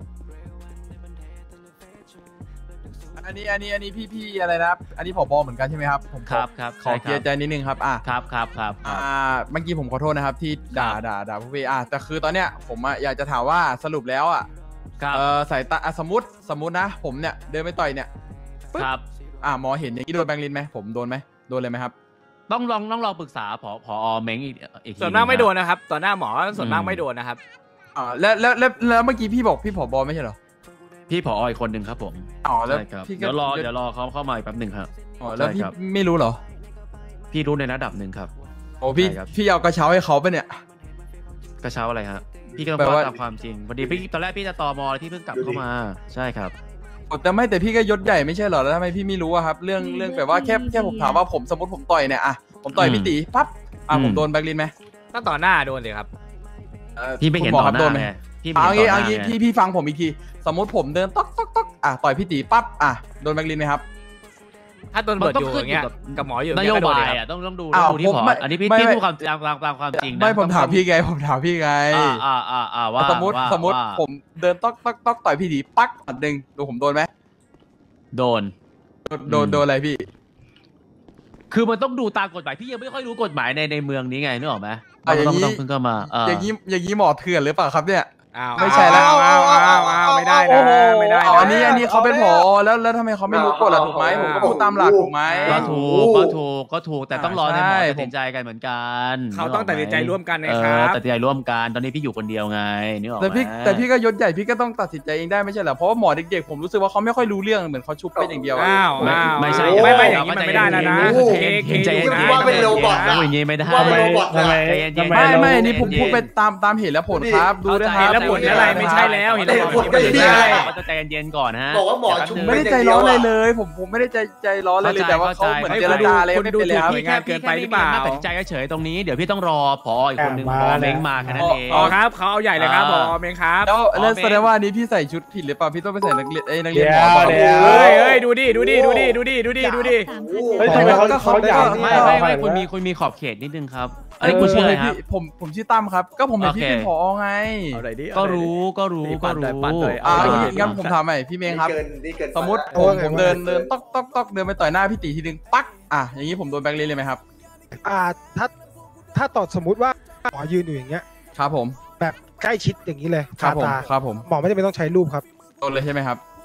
อันนี้อันนี้อันนี้พี่พี่อะไรนะอันนี้ผบเหมือนกันใช่ไหมครับผมครับครับขอเคลียร์ใจนิดนึงครับอ่ะครับครับครับอ่าเมื่อกี้ผมขอโทษนะครับที่ด่าด่าด่าพวกพี่อ่ะแต่คือตอนเนี้ยผมอ่ะอยากจะถามว่าสรุปแล้วอ่ะเออสายตาสมมติสมมตินะผมเนี่ยเดินไปต่อยเนี่ยครับอ่าหมอเห็นอย่างนี้โดนแบงค์ลินไหมผมโดนไหมโดนเลยไหมครับต้องลองต้องลองปรึกษาผอผอเม้งอีกอีกส่วนมากไม่โดนนะครับต่อหน้าหมอส่วนมากไม่โดนนะครับอ่าแล้วแล้วแล้วแล้วเมื่อกี้พี่บอกพี่ผบไม่ใช่เหรอพี่ผออีกคนหนึ่งครับผมอ๋อแล้วเดี๋ยวรอเดี๋ยวรอเขาเข้ามาอีกแป๊บหนึ่งครับอ๋อแล้วพี่ไม่รู้เหรอพี่รู้ในระดับหนึ่งครับโอ้พี่พี่เอากระเช้าให้เขาปะเนี่ยกระเช้าอะไรฮะพี่ก็ว่าตามความจริงพอดีพี่ตอนแรกพี่จะตมที่เพิ่งกลับเข้ามาใช่ครับแต่ไม่แต่พี่ก็ยศใหญ่ไม่ใช่เหรอแล้วทำไมพี่ไม่รู้อะครับเรื่องเรื่องแบบว่าแค่แค่ผมถามว่าผมสมมติผมต่อยเนี่ยอะผมต่อยพี่ตีปั๊บอ่ะผมโดนแบงค์ลินไหมก็ต่อหน้าโดนเลยครับพี่ไม่เห็นต่อหน้าไงพี่เอางี้เอางี้พี่พี่ฟังผมอีกทีสมมติผมเดินต๊อกต๊อกต๊อกอ่ะต่อยพี่ตีปั๊บอ่ะโดนแบงค์ลินไหมครับถ้าโดนเบิดอยู่อย่างเงี้ยกับหมออยู่นโยบายอ่ะต้องต้องดูดูที่ผออันนี้พี่พี่พูดความตามตามความจริงนะไม่ผมถามพี่ไงผมถามพี่ไงอ่าอ่าอ่าว่าสมมติสมมติผมเดินต๊อกต๊อกต๊อกต่อยพี่ตีปั๊กอันหนึ่งดูผมโดนไหมโดนโดนโดนอะไรพี่คือมันต้องดูตามกฎหมายพี่ยังไม่ค่อยรู้กฎหมายในในเมืองนี้ไงนึกออกไหมต้องต้องเพิ่งเข้ามาอย่างนี้อย่างนี้หมอเถื่อนหรือเปล่าครับเนี่ยไม่ใช่แล้วไม่ได้นะไม่ได้อันนี้อันนี้เขาเป็นผอแล้วแล้วทำไมเขาไม่รู้กฎล่ะถูกไหมผมก็พูดตามหลักถูกไหมก็ถูกก็ถูกก็ถูกแต่ต้องรอให้หมอตัดสินใจกันเหมือนกันเขาต้องตัดสินใจร่วมกันนะครับตัดสินใจร่วมกันตอนนี้พี่อยู่คนเดียวไงนึกออกไหมแต่พี่แต่พี่ก็ยศใหญ่พี่ก็ต้องตัดสินใจเองได้ไม่ใช่เหรอเพราะว่าหมอเด็กๆผมรู้สึกว่าเขาไม่ค่อยรู้เรื่องเหมือนเขาชุบเป็นอย่างเดียวอ้าวไม่ใช่ไม่ไม่อย่างนี้มันไม่ได้แล้วนะเห็นใจนะว่าเป็นโรบอทนะอย่างนี้ไม่ได้ไม่ไม่อันนี้ผมพูดไปตามตามเหตุและผลครับดูด้วยครับแล้วผลอะไรไม่ใช่แล้วเห็นแล้วผลไม่ใช่จะใจเย็นๆก่อนฮะบอกว่าหมอชุบไม่ได้ใจร้อนเลยเลยผมผมไม่ได้ใจใจร้อนเลยเลยแต่ว่าเขาเหมือนเจรจาเลยไม่เป็นแล้วงานเกินไปหรือเปล่าตัดสินใจเฉยตรงนี้เดี๋ยวพี่ต้องรอผออีกคนนึงผอเม้งมาแค่นั้นเองอ๋อครับเขาเอาใหญ่เลยครับผอเม้งครับแล้วแล้วแสดงว่านี้พี่ใส่ชุดผิดหรือเปล่าพี่ต้องไปใส่นักเรียนไอ้นักเรียนหมอเฮ้ยเฮ้ยดูดิดูดิดูดิดูดิดูดิดูดิเฮ้ยทำไมเขาเขาอยากไม่ไม่ไม่คุณมีคุณมีขอบเขตนิดนึงครับอันนี้คุณชื่ออะไรครับผมผมชื่อตั้มครับก็ผมเป็นพี่เป็นผอไงก็รู้ก็รู้ก็รู้อ่างั้นผมถามใหม่พี่เมงครับสมมติผมผมเดินเดินต๊อกต๊อกต๊อกเดินไปต่อยหน้าพี่ตีทีนึงปักอ่ะอย่างนี้ผมโดนแบงค์ลินเลยไหมครับอ่าถ้าถ้าต่อสมมุติว่าหมอยืนอยู่อย่างเงี้ยครับผมแบบใกล้ชิดอย่างนี้เลยครับผมครับผมหมอไม่จำเป็นต้องใช้รูปครับโดนเลยใช่ไหมครับ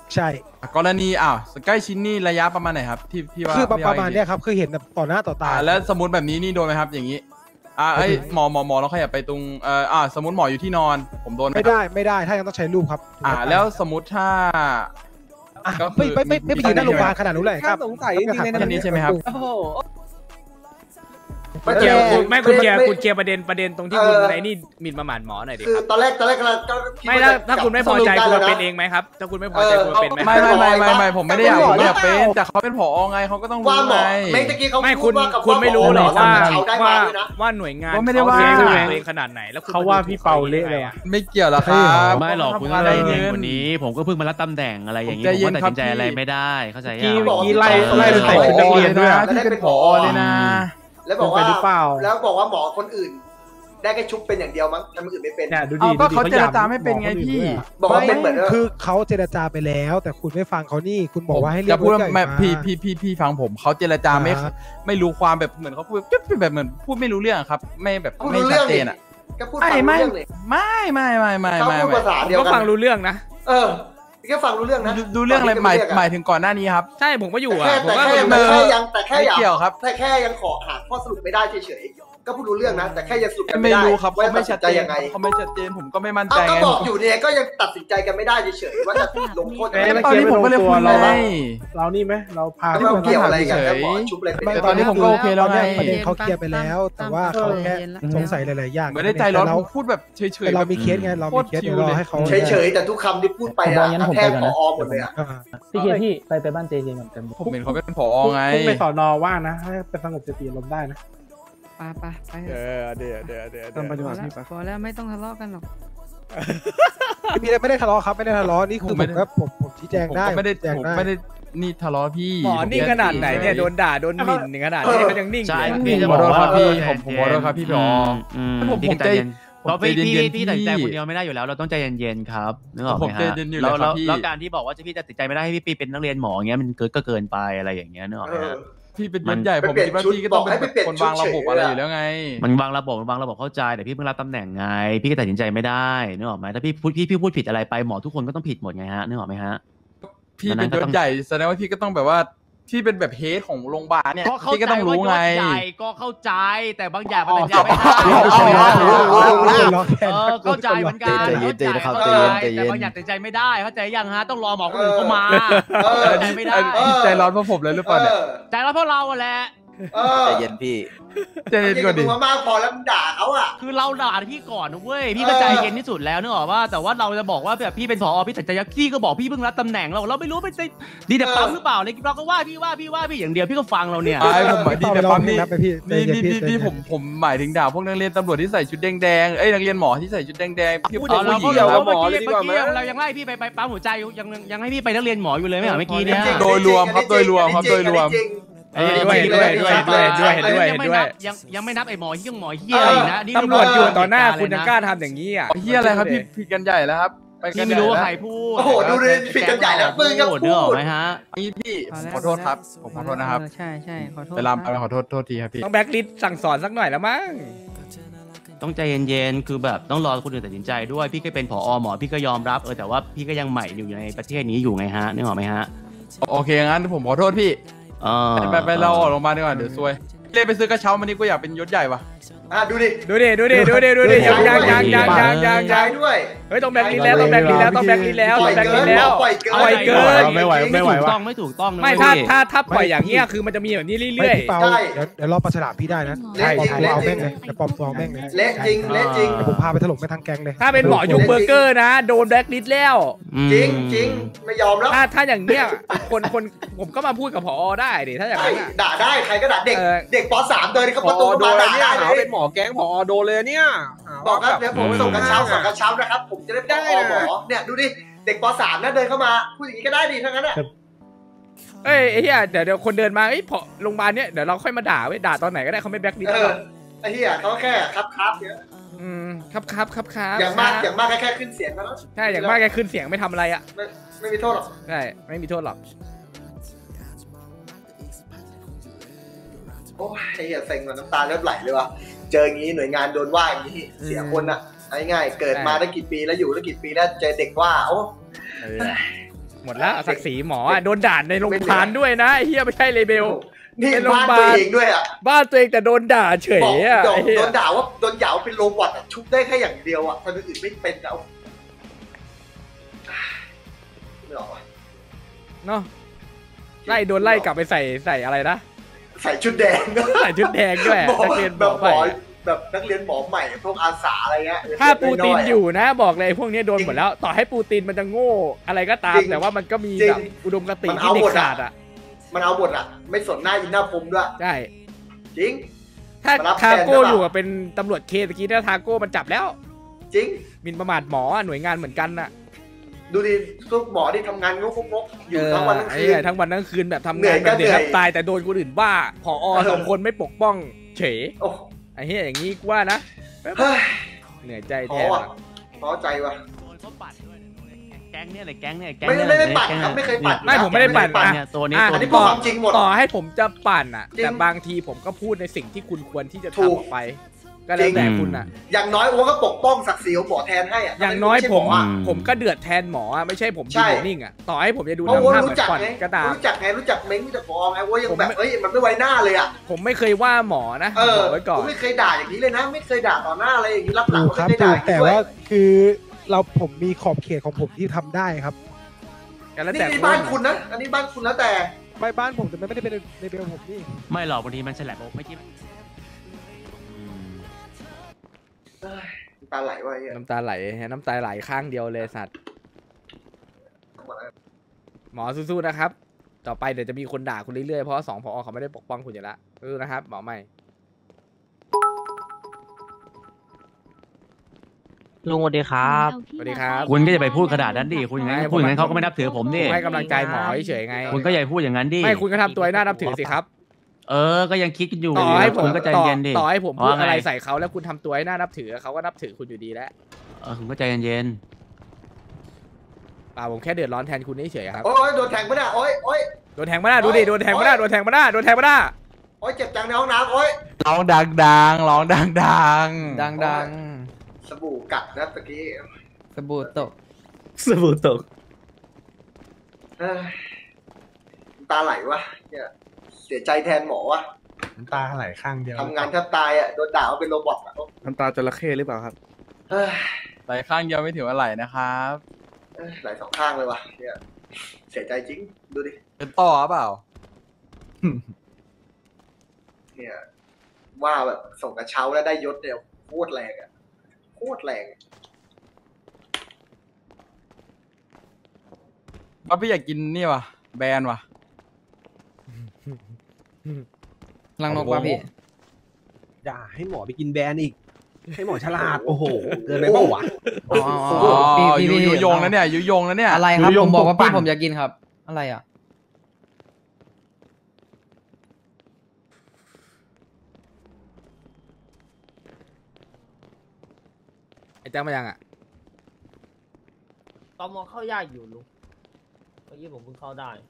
ใช่กรณีอ้าวใกล้ชิดนี่ระยะประมาณไหนครับที่พี่ว่าคือประมาณเนี้ยครับคือเห็นแบบต่อหน้าต่อตาอ่าแล้วสมมติแบบนี้นี่โดนไหมครับอย่างนี้อ่าไอ้หมอหมอหมอเราขยับไปตรงเอ่ออ่าสมมติหมออยู่ที่นอนผมโดนไม่ได้ไม่ได้ถ้ายังต้องใช้รูปครับอ่าแล้วสมมติถ้าก็ไม่ไม่ไม่ไม่ไปยืนหน้าโรงพยาบาลขนาดนู้นเลยครับสงสัยจริงๆในนี้ใช่ไหมครับคุณเกียร์ไม่คุณเกียร์คุณเกียร์ประเด็นประเด็นตรงที่คุณในนี่หมิ่นประมาทหมอหน่อยดิคือตอนแรกตอนแรกเราไม่ถ้าถ้าคุณไม่พอใจคุณเป็นเองไหมครับถ้าคุณไม่พอใจคุณเป็นไหมไม่ไม่ไม่ไม่ไม่ผมไม่ได้อยากผมไม่อยากเป็นแต่เขาเป็นผอไงเขาก็ต้องรู้ไงไม่ตะกี้เขาไม่คุณคุณไม่รู้หรอกว่าว่าว่าหน่วยงานไม่ได้ว่าตัวเองขนาดไหนแล้วเขาว่าพี่เปาเละเลยไม่เกี่ยวหรอกครับไม่หรอกคุณอะไรเงินวันนี้ผมก็เพิ่งมารับตำแหน่งอะไรอย่างนี้ผมก็ตัดสินใจอะไรไม่ได้เข้าใจยังกี่ไล่ไล่เป็นแต่ชุดนักเรียนด้วยที่เป็นผอเลยนะแล้วบอกว่าแล้วบอกว่าหมอคนอื่นได้แค่ชุบเป็นอย่างเดียวมั้งทำอื่นไม่เป็นเอาก็เขาเจรจาไม่เป็นไงพี่บอกว่าเป็นเหมือนคือเขาเจรจาไปแล้วแต่คุณไม่ฟังเขานี่คุณบอกว่าให้เรียกพูดมาพี่พี่พี่พี่ฟังผมเขาเจรจาไม่ไม่รู้ความแบบเหมือนเขาพูดแบบเหมือนพูดไม่รู้เรื่องครับไม่แบบไม่ชัดเจนอ่ะไม่ไม่ไม่ไม่ไม่ไม่ไม่ก็ฟังรู้เรื่องนะเออแค่ฟังรู้เรื่องนะดูเรื่องอะไรหมายหมายถึงก่อนหน้านี้ครับใช่ผมก็อยู่อ่ะแต่แค่แต่แค่ยังแต่แค่อยากแต่แค่ยังขอหาข้อสรุปไม่ได้เฉยๆก็พูดรู้เรื่องนะแต่แค่ยังสรุปไม่รู้ครับเขาไม่ชัดเจนยังไงเขาไม่ชัดเจนผมก็ไม่มั่นใจก็บอกอยู่เนี่ยก็ยังตัดสินใจกันไม่ได้เฉยๆว่าจะลงโทษยังไงตอนนี้ผมก็เลยพูดเราเรานี่ไหมเราพาเราเกี่ยวอะไรกันแค่ชุบเลยตอนนี้ผมก็โอเคแล้วไงประเด็นเขาเคลียร์ไปแล้วแต่ว่าเขาแค่สงสัยหลายๆอย่างไม่ได้ใจร้อนพูดแบบเฉยๆเรามีเคสไงเรามีเคสเดี๋ยวรอให้เขาเฉยๆแต่ทุกคำที่พูดไปอะแค่ผอหมดเลยอะพี่เคียร์พี่ไปไปบ้านเจเจก่อนกันผมเห็นเขาเป็นผอไงไปสอนอว่างนะให้ไปสงบสติอารมณ์ได้นะไปไปไปเดี๋ยวเดี๋ยวเดี๋ยวเดี๋ยวต้องปฏิบัติพี่พอแล้วไม่ต้องทะเลาะกันหรอกพี่ไม่ได้ทะเลาะครับไม่ได้ทะเลาะนี่คือผมก็ผมผมชี้แจงได้ไม่ได้ผมไม่ได้นี่ทะเลาะพี่หมอนิ่งขนาดไหนเนี่ยโดนด่าโดนหมิ่นขนาดนี้เขายังนิ่งใช่พี่จะบอกว่าพี่ผมผมขอโทษครับพี่ผอผมผมใจเพราะพี่พี่พี่ตัดใจคนเดียวไม่ได้อยู่แล้วเราต้องใจเย็นๆครับนึกออกไหมฮะแล้วแล้วการที่บอกว่าพี่จะตัดใจไม่ได้ให้พี่ปีเป็นนักเรียนหมออย่างเงี้ยมันเกินก็เกินไปอะไรอย่างเงี้ยนึกออกไหมฮะพี่เป็นยศใหญ่ผมคิดว่าพี่ก็ต้องเป็นคนวางระบบอะไรอยู่แล้วไงมันวางระบบมันวางระบบเข้าใจแต่พี่เพิ่งรับตำแหน่งไงพี่ก็ตัดสินใจไม่ได้นึกออกไหมถ้าพี่พูดพี่พี่พูดผิดอะไรไปหมอทุกคนก็ต้องผิดหมดไงฮะนึกออกไหมฮะพี่เป็นยศใหญ่แสดงว่าพี่ก็ต้องแบบว่าที่เป็นแบบเฮดของโรงพยาบาลเนี่ยพี่ก็ต้องรู้ไงก็เข้าใจแต่บางอย่างมันยังไม่ได้เข้าใจเหมือนกันใจเย็นใจนะครับใจเย็นใจเย็นแต่บางอย่างตัดใจไม่ได้เข้าใจยังฮะต้องรอหมอคนอื่นเข้ามาใจไม่ได้ใจร้อนเพราะผมเลยหรือเปล่าเนี่ยใจร้อนเพราะเราแหละใจเย็นพี่ใจเย็นก่อนดิมึงมากพอแล้วมึงด่าเขาอ่ะคือเราด่าพี่ก่อนนะเว้ยพี่ก็ใจเย็นที่สุดแล้วนึกออกว่าแต่ว่าเราจะบอกว่าแบบพี่เป็นผอพี่ตัดใจยักพี่ก็บอกพี่เพิ่งรับตำแหน่งเราเราไม่รู้เป็นดีแต่ปั๊มหรือเปล่าในเราก็ว่าพี่ว่าพี่ว่าพี่อย่างเดียวพี่ก็ฟังเราเนี่ยไอ้ผมดีแต่ปั๊มนี่นี่นี่นี่ผมผมหมายถึงด่าพวกนักเรียนตำรวจที่ใส่ชุดแดงๆเอ้ยนักเรียนหมอที่ใส่ชุดแดงๆพี่พูดถึงผู้หญิงเราหมอเลยดีกว่าไหมเรายังไล่พี่ไปไปปั๊มหัวใจยังยังให้พี่ไปนักเรียนหมออยู่เลยไม่เหรอเมื่อกี้เนี่ยโดยรวมครับโดยรวมครับโดยรวมด้วยด้วยด้วยด้วยด้วยด้วยด้วยยังยังไม่นับไอ้หมอเฮี้ยหมอเฮี้ยอะไรนะตำรวจอยู่ต่อหน้าคุณยังกล้าทำอย่างนี้อ่ะเฮี้ยอะไรครับพี่ผิดกันใหญ่แล้วครับพี่ไม่รู้ว่าใครพูดโอ้โหดูเลยผิดกันใหญ่แล้วมึงก็พูดไหมฮะพี่พี่ขอโทษครับผมขอโทษนะครับใช่ใช่ขอโทษเวลาขอโทษโทษทีครับพี่ต้องแบ็คลิสต์สั่งสอนสักหน่อยแล้วมั้งต้องใจเย็นๆคือแบบต้องรอคนอื่นตัดสินใจด้วยพี่ก็เป็นผอหมอพี่ก็ยอมรับเออแต่ว่าพี่ก็ยังใหม่อยู่ในประเทศนี้อยู่ไงฮะนึกออกไหมฮะโอเคงั้นผมขอโทษพี่ไปไปเราออกโรงพยาบาลดีกว่าเดี๋ยวซวยเล่นไปซื้อกระเช้ามันนี่กูอยากเป็นยศใหญ่ว่ะอ่ะดูดิดูดิดูดิดูดิดูดิยังยังยังยังยังยังยังด้วยเฮ้ยต้องแบกลินแล้วต้องแบกลินแล้วต้องแบกลินแล้วต้องแบกลินแล้วปล่อยเกินปล่อยเกินไม่ไหวไม่ไหวต้องไม่ถูกต้องไม่ถ้าถ้าถ้าปล่อยอย่างเงี้ยคือมันจะมีแบบนี้เรื่อยๆใช่เดี๋ยวเดี๋ยวรอปลาฉลามพี่ได้นะใช่ปอมเอาแม่งเลยจะปอมซองแม่งเลยเละจริงเละจริงผมพาไปถล่มไปทางแกงเลยถ้าเป็นหมอยุคเบอร์เกอร์นะโดนแบล็คลิสต์แล้วจริงจริงไม่ยอมแล้วถ้าถ้าอย่างเงี้ยคนคนผมก็มาพูดกับผอได้ดิถ้าอย่างนั้นด่าได้ใครก็ด่าเด็กเด็กป.สามเดินเข้าประตูมาด่าได้เลยเป็นหมอแก๊งผอโดนเลยเนี่ยบอกครับเดี๋ยวผมส่งกระเช้าส่งกระเช้านะครับผมจะได้ได้หมอเนี่ยดูดิเด็กป.สามนะเดินเข้ามาพูดอย่างนี้ก็ได้ดีทั้งนั้นอ่ะเอ้ยไอ้เหี้ยเดี๋ยวเดี๋ยวคนเดินมาไอ้พอโรงพยาบาลเนี้ยเดี๋ยวเราค่อยมาด่าไว้ด่าตอนไหนก็ได้เขาไม่แบล็คลิสต์แล้วไอ้เหี้ยเขาแค่ครับครับเยอะอืมครับครับครับครับอย่างมากอย่างมากแค่ขึ้นเสียงแล้วใช่อย่างมากแค่ขึ้นเสียงไม่ทำอะไรอ่ะไม่ไม่มีโทษหรอกใช่ไม่มีโทษหรอกโอ้ยไอ้เหี้ยเซ็งมันน้ำตาเลือดไหลเลยว่ะเจออย่างนี้หน่วยงานโดนว่าอย่างนี้เสียคนอ่ะง่ายๆเกิดมาได้กี่ปีแล้วอยู่ได้กี่ปีแล้วเจอเด็กว่าโอ้หมดแล้วศักดิ์ศรีหมออ่ะโดนด่าในโรงพยาบาลด้วยนะไอ้เหี้ยไม่ใช่เลเบลนี่บ้านตัวเองด้วยอ่ะบ้านตัวเองแต่โดนด่าเฉยอ่ะโดนด่าว่าโดนด่าว่าเป็นโรบอทอ่ะชุบได้แค่อย่างเดียวอ่ะคนอื่นไม่เป็นแล้วไม่หรอเนาะไล่โดนไล่กลับไปใส่ใส่อะไรนะใส่ชุดแดงใส่ชุดแดงด้วยนักเรียนแบบหมอแบบนักเรียนหมอใหม่พวกอาสาอะไรเงี้ยถ้าปูตินอยู่นะบอกเลยพวกนี้โดนหมดแล้วต่อให้ปูตินมันจะโง่อะไรก็ตามแต่ว่ามันก็มีแบบอุดมคติที่เด็ดขาดอ่ะมันเอาหมดอ่ะไม่สนหน้าอินหน้าพรมด้วยใช่จริงถ้าทาโก้อยู่กับเป็นตำรวจเคตะกี้ถ้าทาโก้มันจับแล้วจริงมินประมาทหมอหน่วยงานเหมือนกันน่ะดูดิทุกหมอที่ทำงานงกงกอยู่ทั้งวันทั้งคืนทั้งวันทั้งคืนแบบทำงานแบบเดือดตายแต่โดนคนอื่นว่าผอสองคนไม่ปกป้องเฉยไอ้เหี้ยอย่างนี้กูว่านะเหนื่อยใจแทนท้อใจว่ะแก๊งเนี่ยอะไรแก๊งเนี่ยไม่ไม่ได้ปั่นครับไม่เคยปั่นไม่ผมไม่ได้ปั่นเนี่ยตัวนี้ตัวนี้ความจริงหมดต่อให้ผมจะปั่นอ่ะแต่บางทีผมก็พูดในสิ่งที่คุณควรที่จะทำออกไปก็แล้วแต่คุณอ่ะอย่างน้อยโอ้ก็ปกป้องศักดิ์ศรีของหมอแทนให้อ่ะอย่างน้อยผมผมก็เดือดแทนหมอไม่ใช่ผมยืนนิ่งอ่ะต่อให้ผมจะดูน้ำหน้าเหมือนก่อนก็ตามรู้จักไงรู้จักเม้งรู้จักหมอไงว่ายังแบบเฮ้ยมันไม่ไว้หน้าเลยอ่ะผมไม่เคยว่าหมอนะบอกไว้ก่อนผมไม่เคยด่าอย่างนี้เลยนะไม่เคยด่าต่อหน้าอะไรอย่างนี้รับหลังไม่ได้ด่าแต่ว่าคือเราผมมีขอบเขตของผมที่ทำได้ครับนี่บ้านคุณนะอันนี้บ้านคุณแล้วแต่ไม่บ้านผมแต่ไม่ได้เป็นในเบลผมนี่ไม่หรอกบางทีมันฉลับไม่คิดน้ำตาไหลว่ะน้ำตาไหลน้ำตาไหลข้างเดียวเลยสัตว์หมอสู้ๆนะครับต่อไปเดี๋ยวจะมีคนด่าคุณเรื่อยๆเพราะสองผอเขาไม่ได้ปกป้องคุณอยู่แล้วสู้นะครับหมอใหม่ลุงสวัสดีครับสวัสดีครับคุณก็อย่าไปพูดขนาดนั้นดิคุณอย่างนั้นพูดอย่างนั้นเขาก็ไม่นับถือผมดิให้กำลังใจหมอเฉยไงคุณก็อย่าพูดอย่างนั้นดิไม่คุณก็ทำตัวให้น่านับถือสิครับเออก็ยังคิดกันอยู่ต่อให้ผมก็ใจเย็นดิต่อให้ผมพูดอะไรใส่เขาแล้วคุณทำตัวให้น่านับถือเขาก็นับถือคุณอยู่ดีแล้วเออคุณก็ใจเย็นป่าผมแค่เดือดร้อนแทนคุณเฉยครับโอ้ยโดนแทงไม่ได้โอ้ยโอ้ยโดนแทงไม่ได้ดูดิโดนแทงไม่ได้โดนแทงไม่ได้โดนแทงไม่ได้โอ้ยเจ็บจังในห้องน้ำโอ้ยร้องดังดังร้องดังดังดังดังสบู่กัดนะตะกี้สบู่ตกสบู่ตกตาไหลวะเนี่ยเสียใจแทนหมอวะน้ำตาไหลข้างเดียวทำงานแทบตายอ่ะโดนด่าว่าเป็นโรบอทอ่ะน้ำตาจระเข้หรือเปล่าครับไหลข้างเดียวไม่ถือว่าไหลนะครับไหลสองข้างเลยวะเนี่ยเสียใจจริงดูดิเป็นต่อเปล่าเนี่ยว่าแบบส่งกระเช้าแล้วได้ยศเดียวโคตรแรงอ่ะโคตรแรงว่าพี่อยากกินนี่วะแบนวะลังนกว่ะพี่อย่าให้หมอไปกินแบนอีกให้หมอฉลาดโอ้โหเกินไปเปล่าวะอ๋อยุยยงแล้วเนี่ยยุยงแล้วเนี่ยอะไรครับผมบอกว่าพี่ผมอยากกินครับอะไรอ่ะไอ้แจ้งมายังอ่ะตอมอเข้ายากอยู่ลุงเมื่อกี้ผมเพิ่งเข้าได้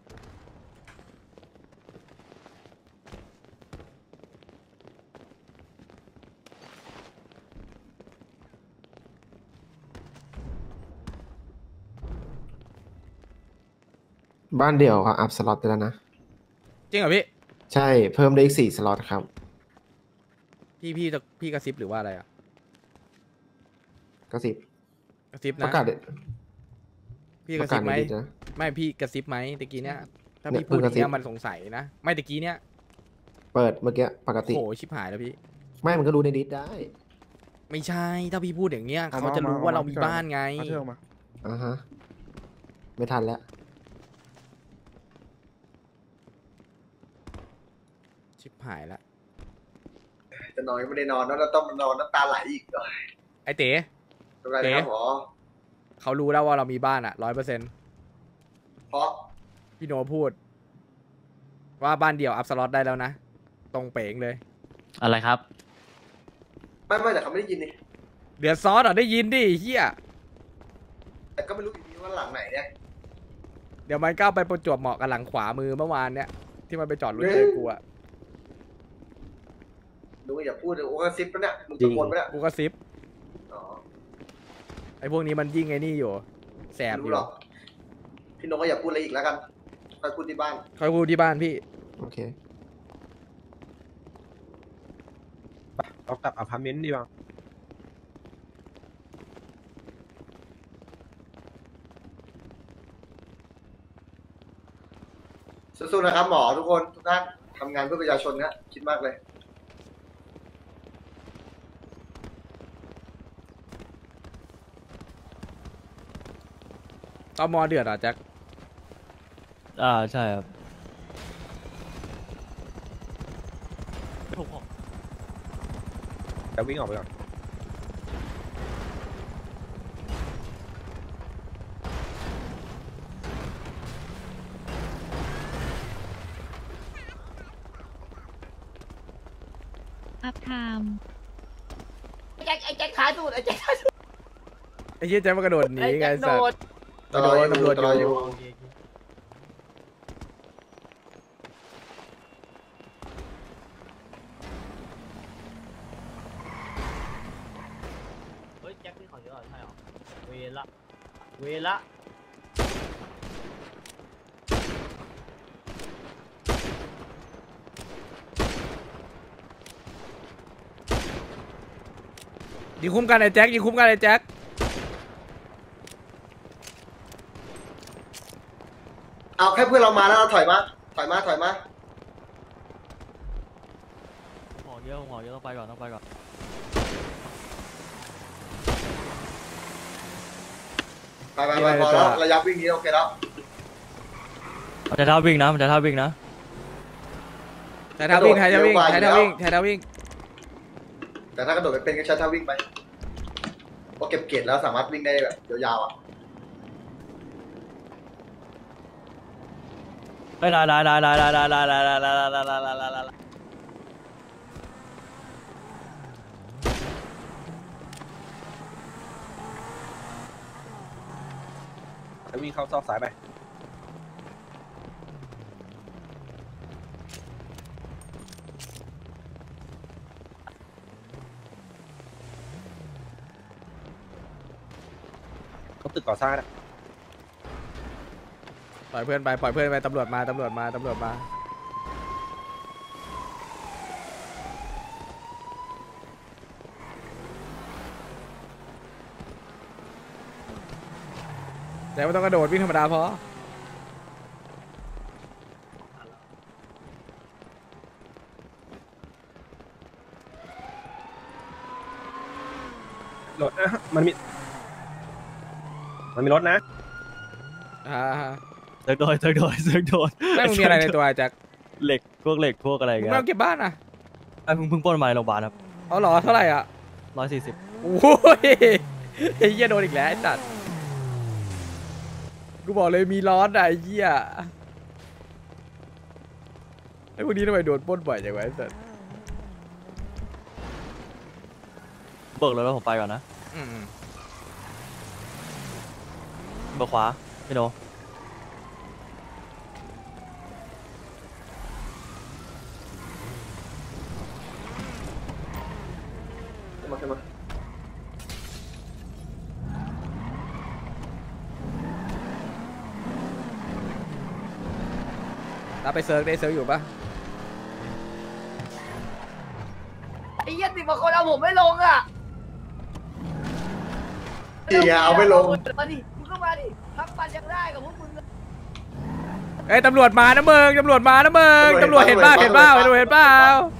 บ้านเดี่ยวครับอัพสล็อตไปแล้วนะจริงเหรอพี่ใช่เพิ่มได้อีกสี่สล็อตครับพี่พี่จะพี่กระซิบหรือว่าอะไรอ่ะกระซิบกระซิบนะประกาศพี่กระซิบไหมไม่พี่กระซิบไหมตะกี้เนี้ยถ้าพี่พูดอย่างเงี้ยมันสงสัยนะไม่ตะกี้เนี้ยเปิดเมื่อกี้ปกติโอ้ชิบหายแล้วพี่ไม่มันก็ดูในดิสได้ไม่ใช่ถ้าพี่พูดอย่างเงี้ยเขาจะรู้ว่าเรามีบ้านไงอ่าฮะไม่ทันแล้วชิบหายแล้วจะนอนไม่ได้นอนแล้วเราต้องมานอนน้ำตาไหลอีกเลยไอเต๋เต๋เขารู้แล้วว่าเรามีบ้านอ่ะร้อยเปอร์เซ็นต์เพราะพี่โนพูดว่าบ้านเดี่ยวอัพสล็อตได้แล้วนะตรงเป๋งเลยอะไรครับไม่ไม่แต่เขาไม่ได้ยินนี่เดือดซอสอ่ะได้ยินดิเฮียแต่ก็ไม่รู้อีกทีว่าหลังไหนเนี่ยเดี๋ยวมันก้าวไปประจวบเหมาะกับหลังขวามือเมื่อวานเนี้ยที่มันไปจอดรถเจอกูอ่ะดูอย่าพูดเลยโอ้ก็ซิปแล้วเนี่ยมึงตะโกนไปแล้วกูก็ซิปไอพวกนี้มันยิ่งไอ้นี่อยู่แสบอยู่พี่นกก็อย่าพูดอะไรอีกแล้วกันไปพูดที่บ้านคอยพูดที่บ้านพี่โอเคเรากลับอพาร์ตเมนต์ดีกว่าสู้ๆนะครับหมอทุกคนทุกท่านทำงานเพื่อประชาชนนะคิดมากเลยตมเดือดอ่ะแจ็คอ่าใช่ครับแต่วิ่งออกไปก่อนอัพไทม์แจ็คไอ้แจ็คขาดูดไอ้แจ็คขาดูดไอ้เหี้ยแจ็คมันกระโดดหนีไงสัตว์ตลอดตำรวจตลอดออยู่ ยู่เฮ้ยแจ็คนี่ของเยอะใช่หรอเวละเวละยิงคุ้มกันไอ้แจ็คยิงคุ้มกันไอ้แจ็คเอาแค่เพื่อนเรามาแล้วเราถอยมาถอยมาถอยมาหมอเยอะหมอเยอะต้องไปก่อนต้องไปก่อนไปไปไปพอแล้วระยะวิ่งนี้โอเคแล้วมันจะท่าวิ่งนะมันจะท่าวิ่งนะไทยท่าวิ่งไทยท่าวิ่งไทยท่าวิ่งไทยท่าวิ่งแต่ถ้ากระโดดไม่เป็นก็ใช้ท่าวิ่งไปพอเก็บเกรดแล้วสามารถวิ่งได้แบบยาวๆอ่ะได้ได้ได้ได้ได้ได้ได้ได้ได้ได้ได้ได้ได้แล้ววิ่งเข้าซอกซ้ายไปเขาตึกก่อสร้างนะปล่อยเพื่อนไปปล่อยเพื่อนไปตำรวจมาตำรวจมาตำรวจมาแต่ไม่ต้องกระโดดวิ่งธรรมดาพอรถนะมันมีมันมีรถนะอ่าเซิร์ฟโดยเซิร์ฟโดยเซิร์ฟโดยไม่มึงมีอะไรในตัวแจ็คเหล็กพวกเหล็กพวกอะไรมึงกันไม่เอาเก็บบ้านอ่ะไอ้เพิ่งเพิ่งปล้นมาในโรงพยาบาลครับเอาเหรอเท่าไหร่อ่ะร้อยสี่สิบโอ้ยไอ้เหี้ยโดนอีกแล้วไอ้สัตว์กูบอกเลยมีร้อนอ่ะไอ้เหี้ยไอ้พวกนี้ทำไมโดนปล้นบ่อยจังวะไอ้สัตว์เบิกเลยแล้วผมไปก่อนนะอืมเบิกขวาพี่โนขึ้นมาขึ้นมารับไปเซิร์ฟได้เซิร์ฟอยู่ปะไอ้เหี้ยสิบกว่าคนเอาผมไม่ลงอ่ะเดี๋ยวเอาไม่ลงมาดิมึงก็มาดิพักปันยังได้กับพวกมึงเอ้ยตำรวจมานะมึงตำรวจมานะมึงตำรวจเห็นเปล่าเห็นเปล่าตำรวจเห็นเปล่า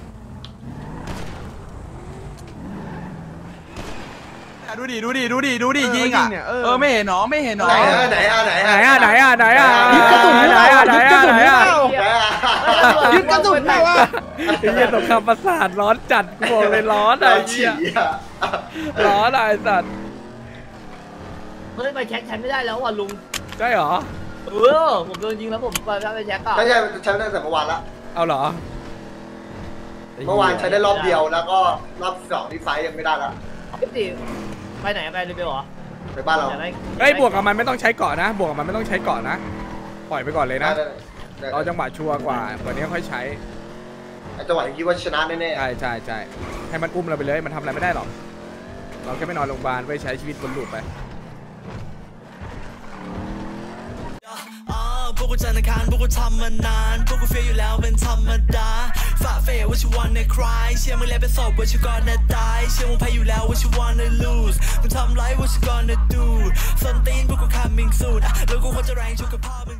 ดูดิดูดิดูดิดูดิยิงอ่ะเออไม่เห็นหรอไม่เห็นหรอไหนอ่ะไหนอ่ะไหนไหนอ่ะอ่ะไหนอ่ะไหนอ่ะยึดกระสุนไหนอ่ะไหนอ่ะไหนอ่ะยึดกระสุนเปล่าวะไอ้เหี้ยตกคำประสาทร้อนจัดกูบอกเลยร้อนอ่ะไอ้เหี้ยร้อนอ่ะไอ้สัตว์เฮ้ยไปแช็คฉันไม่ได้แล้วว่ะลุงใช่หรอเออผมโดนยิงแล้วผมไปไปแช็คอ่ะใช่ใช่ใช้ได้แต่เมื่อวานละเอาเหรอเมื่อวานใช้ได้รอบเดียวแล้วก็รอบสองที่ไฟยังไม่ได้ละพี่ติไปไหนไปเลยไปหรอไปบ้านเราเฮ้ยบวกกับมันไม่ต้องใช้เกาะนะบวกกับมันไม่ต้องใช้เกาะนะปล่อยไปก่อนเลยนะเราจังหวะชัวร์กว่าเผื่อนี้ค่อยใช้จังหวะคิดว่าชนะแน่ๆใช่ใช่ใช่ให้มันอุ้มเราไปเลยมันทำอะไรไม่ได้หรอกเราแค่ไม่นอนโรงพยาบาลไปใช้ชีวิตบนหลุดไปพวกกูจันทร์อังคารพวกกูทำมานานพวกกูเฟี้ยวอยู่แล้วเป็นธรรมดาฝ่าเฟย what you wanna cry เชื่อมึงแล้วเป็นศพ what you gonna die เชื่อมึงแพ้อยู่แล้ว what you wanna lose มึงทำไร what you gonna do ส้นตีนพวกกู coming soon แล้วกูควรจะแรงชุกกับพ่อมึง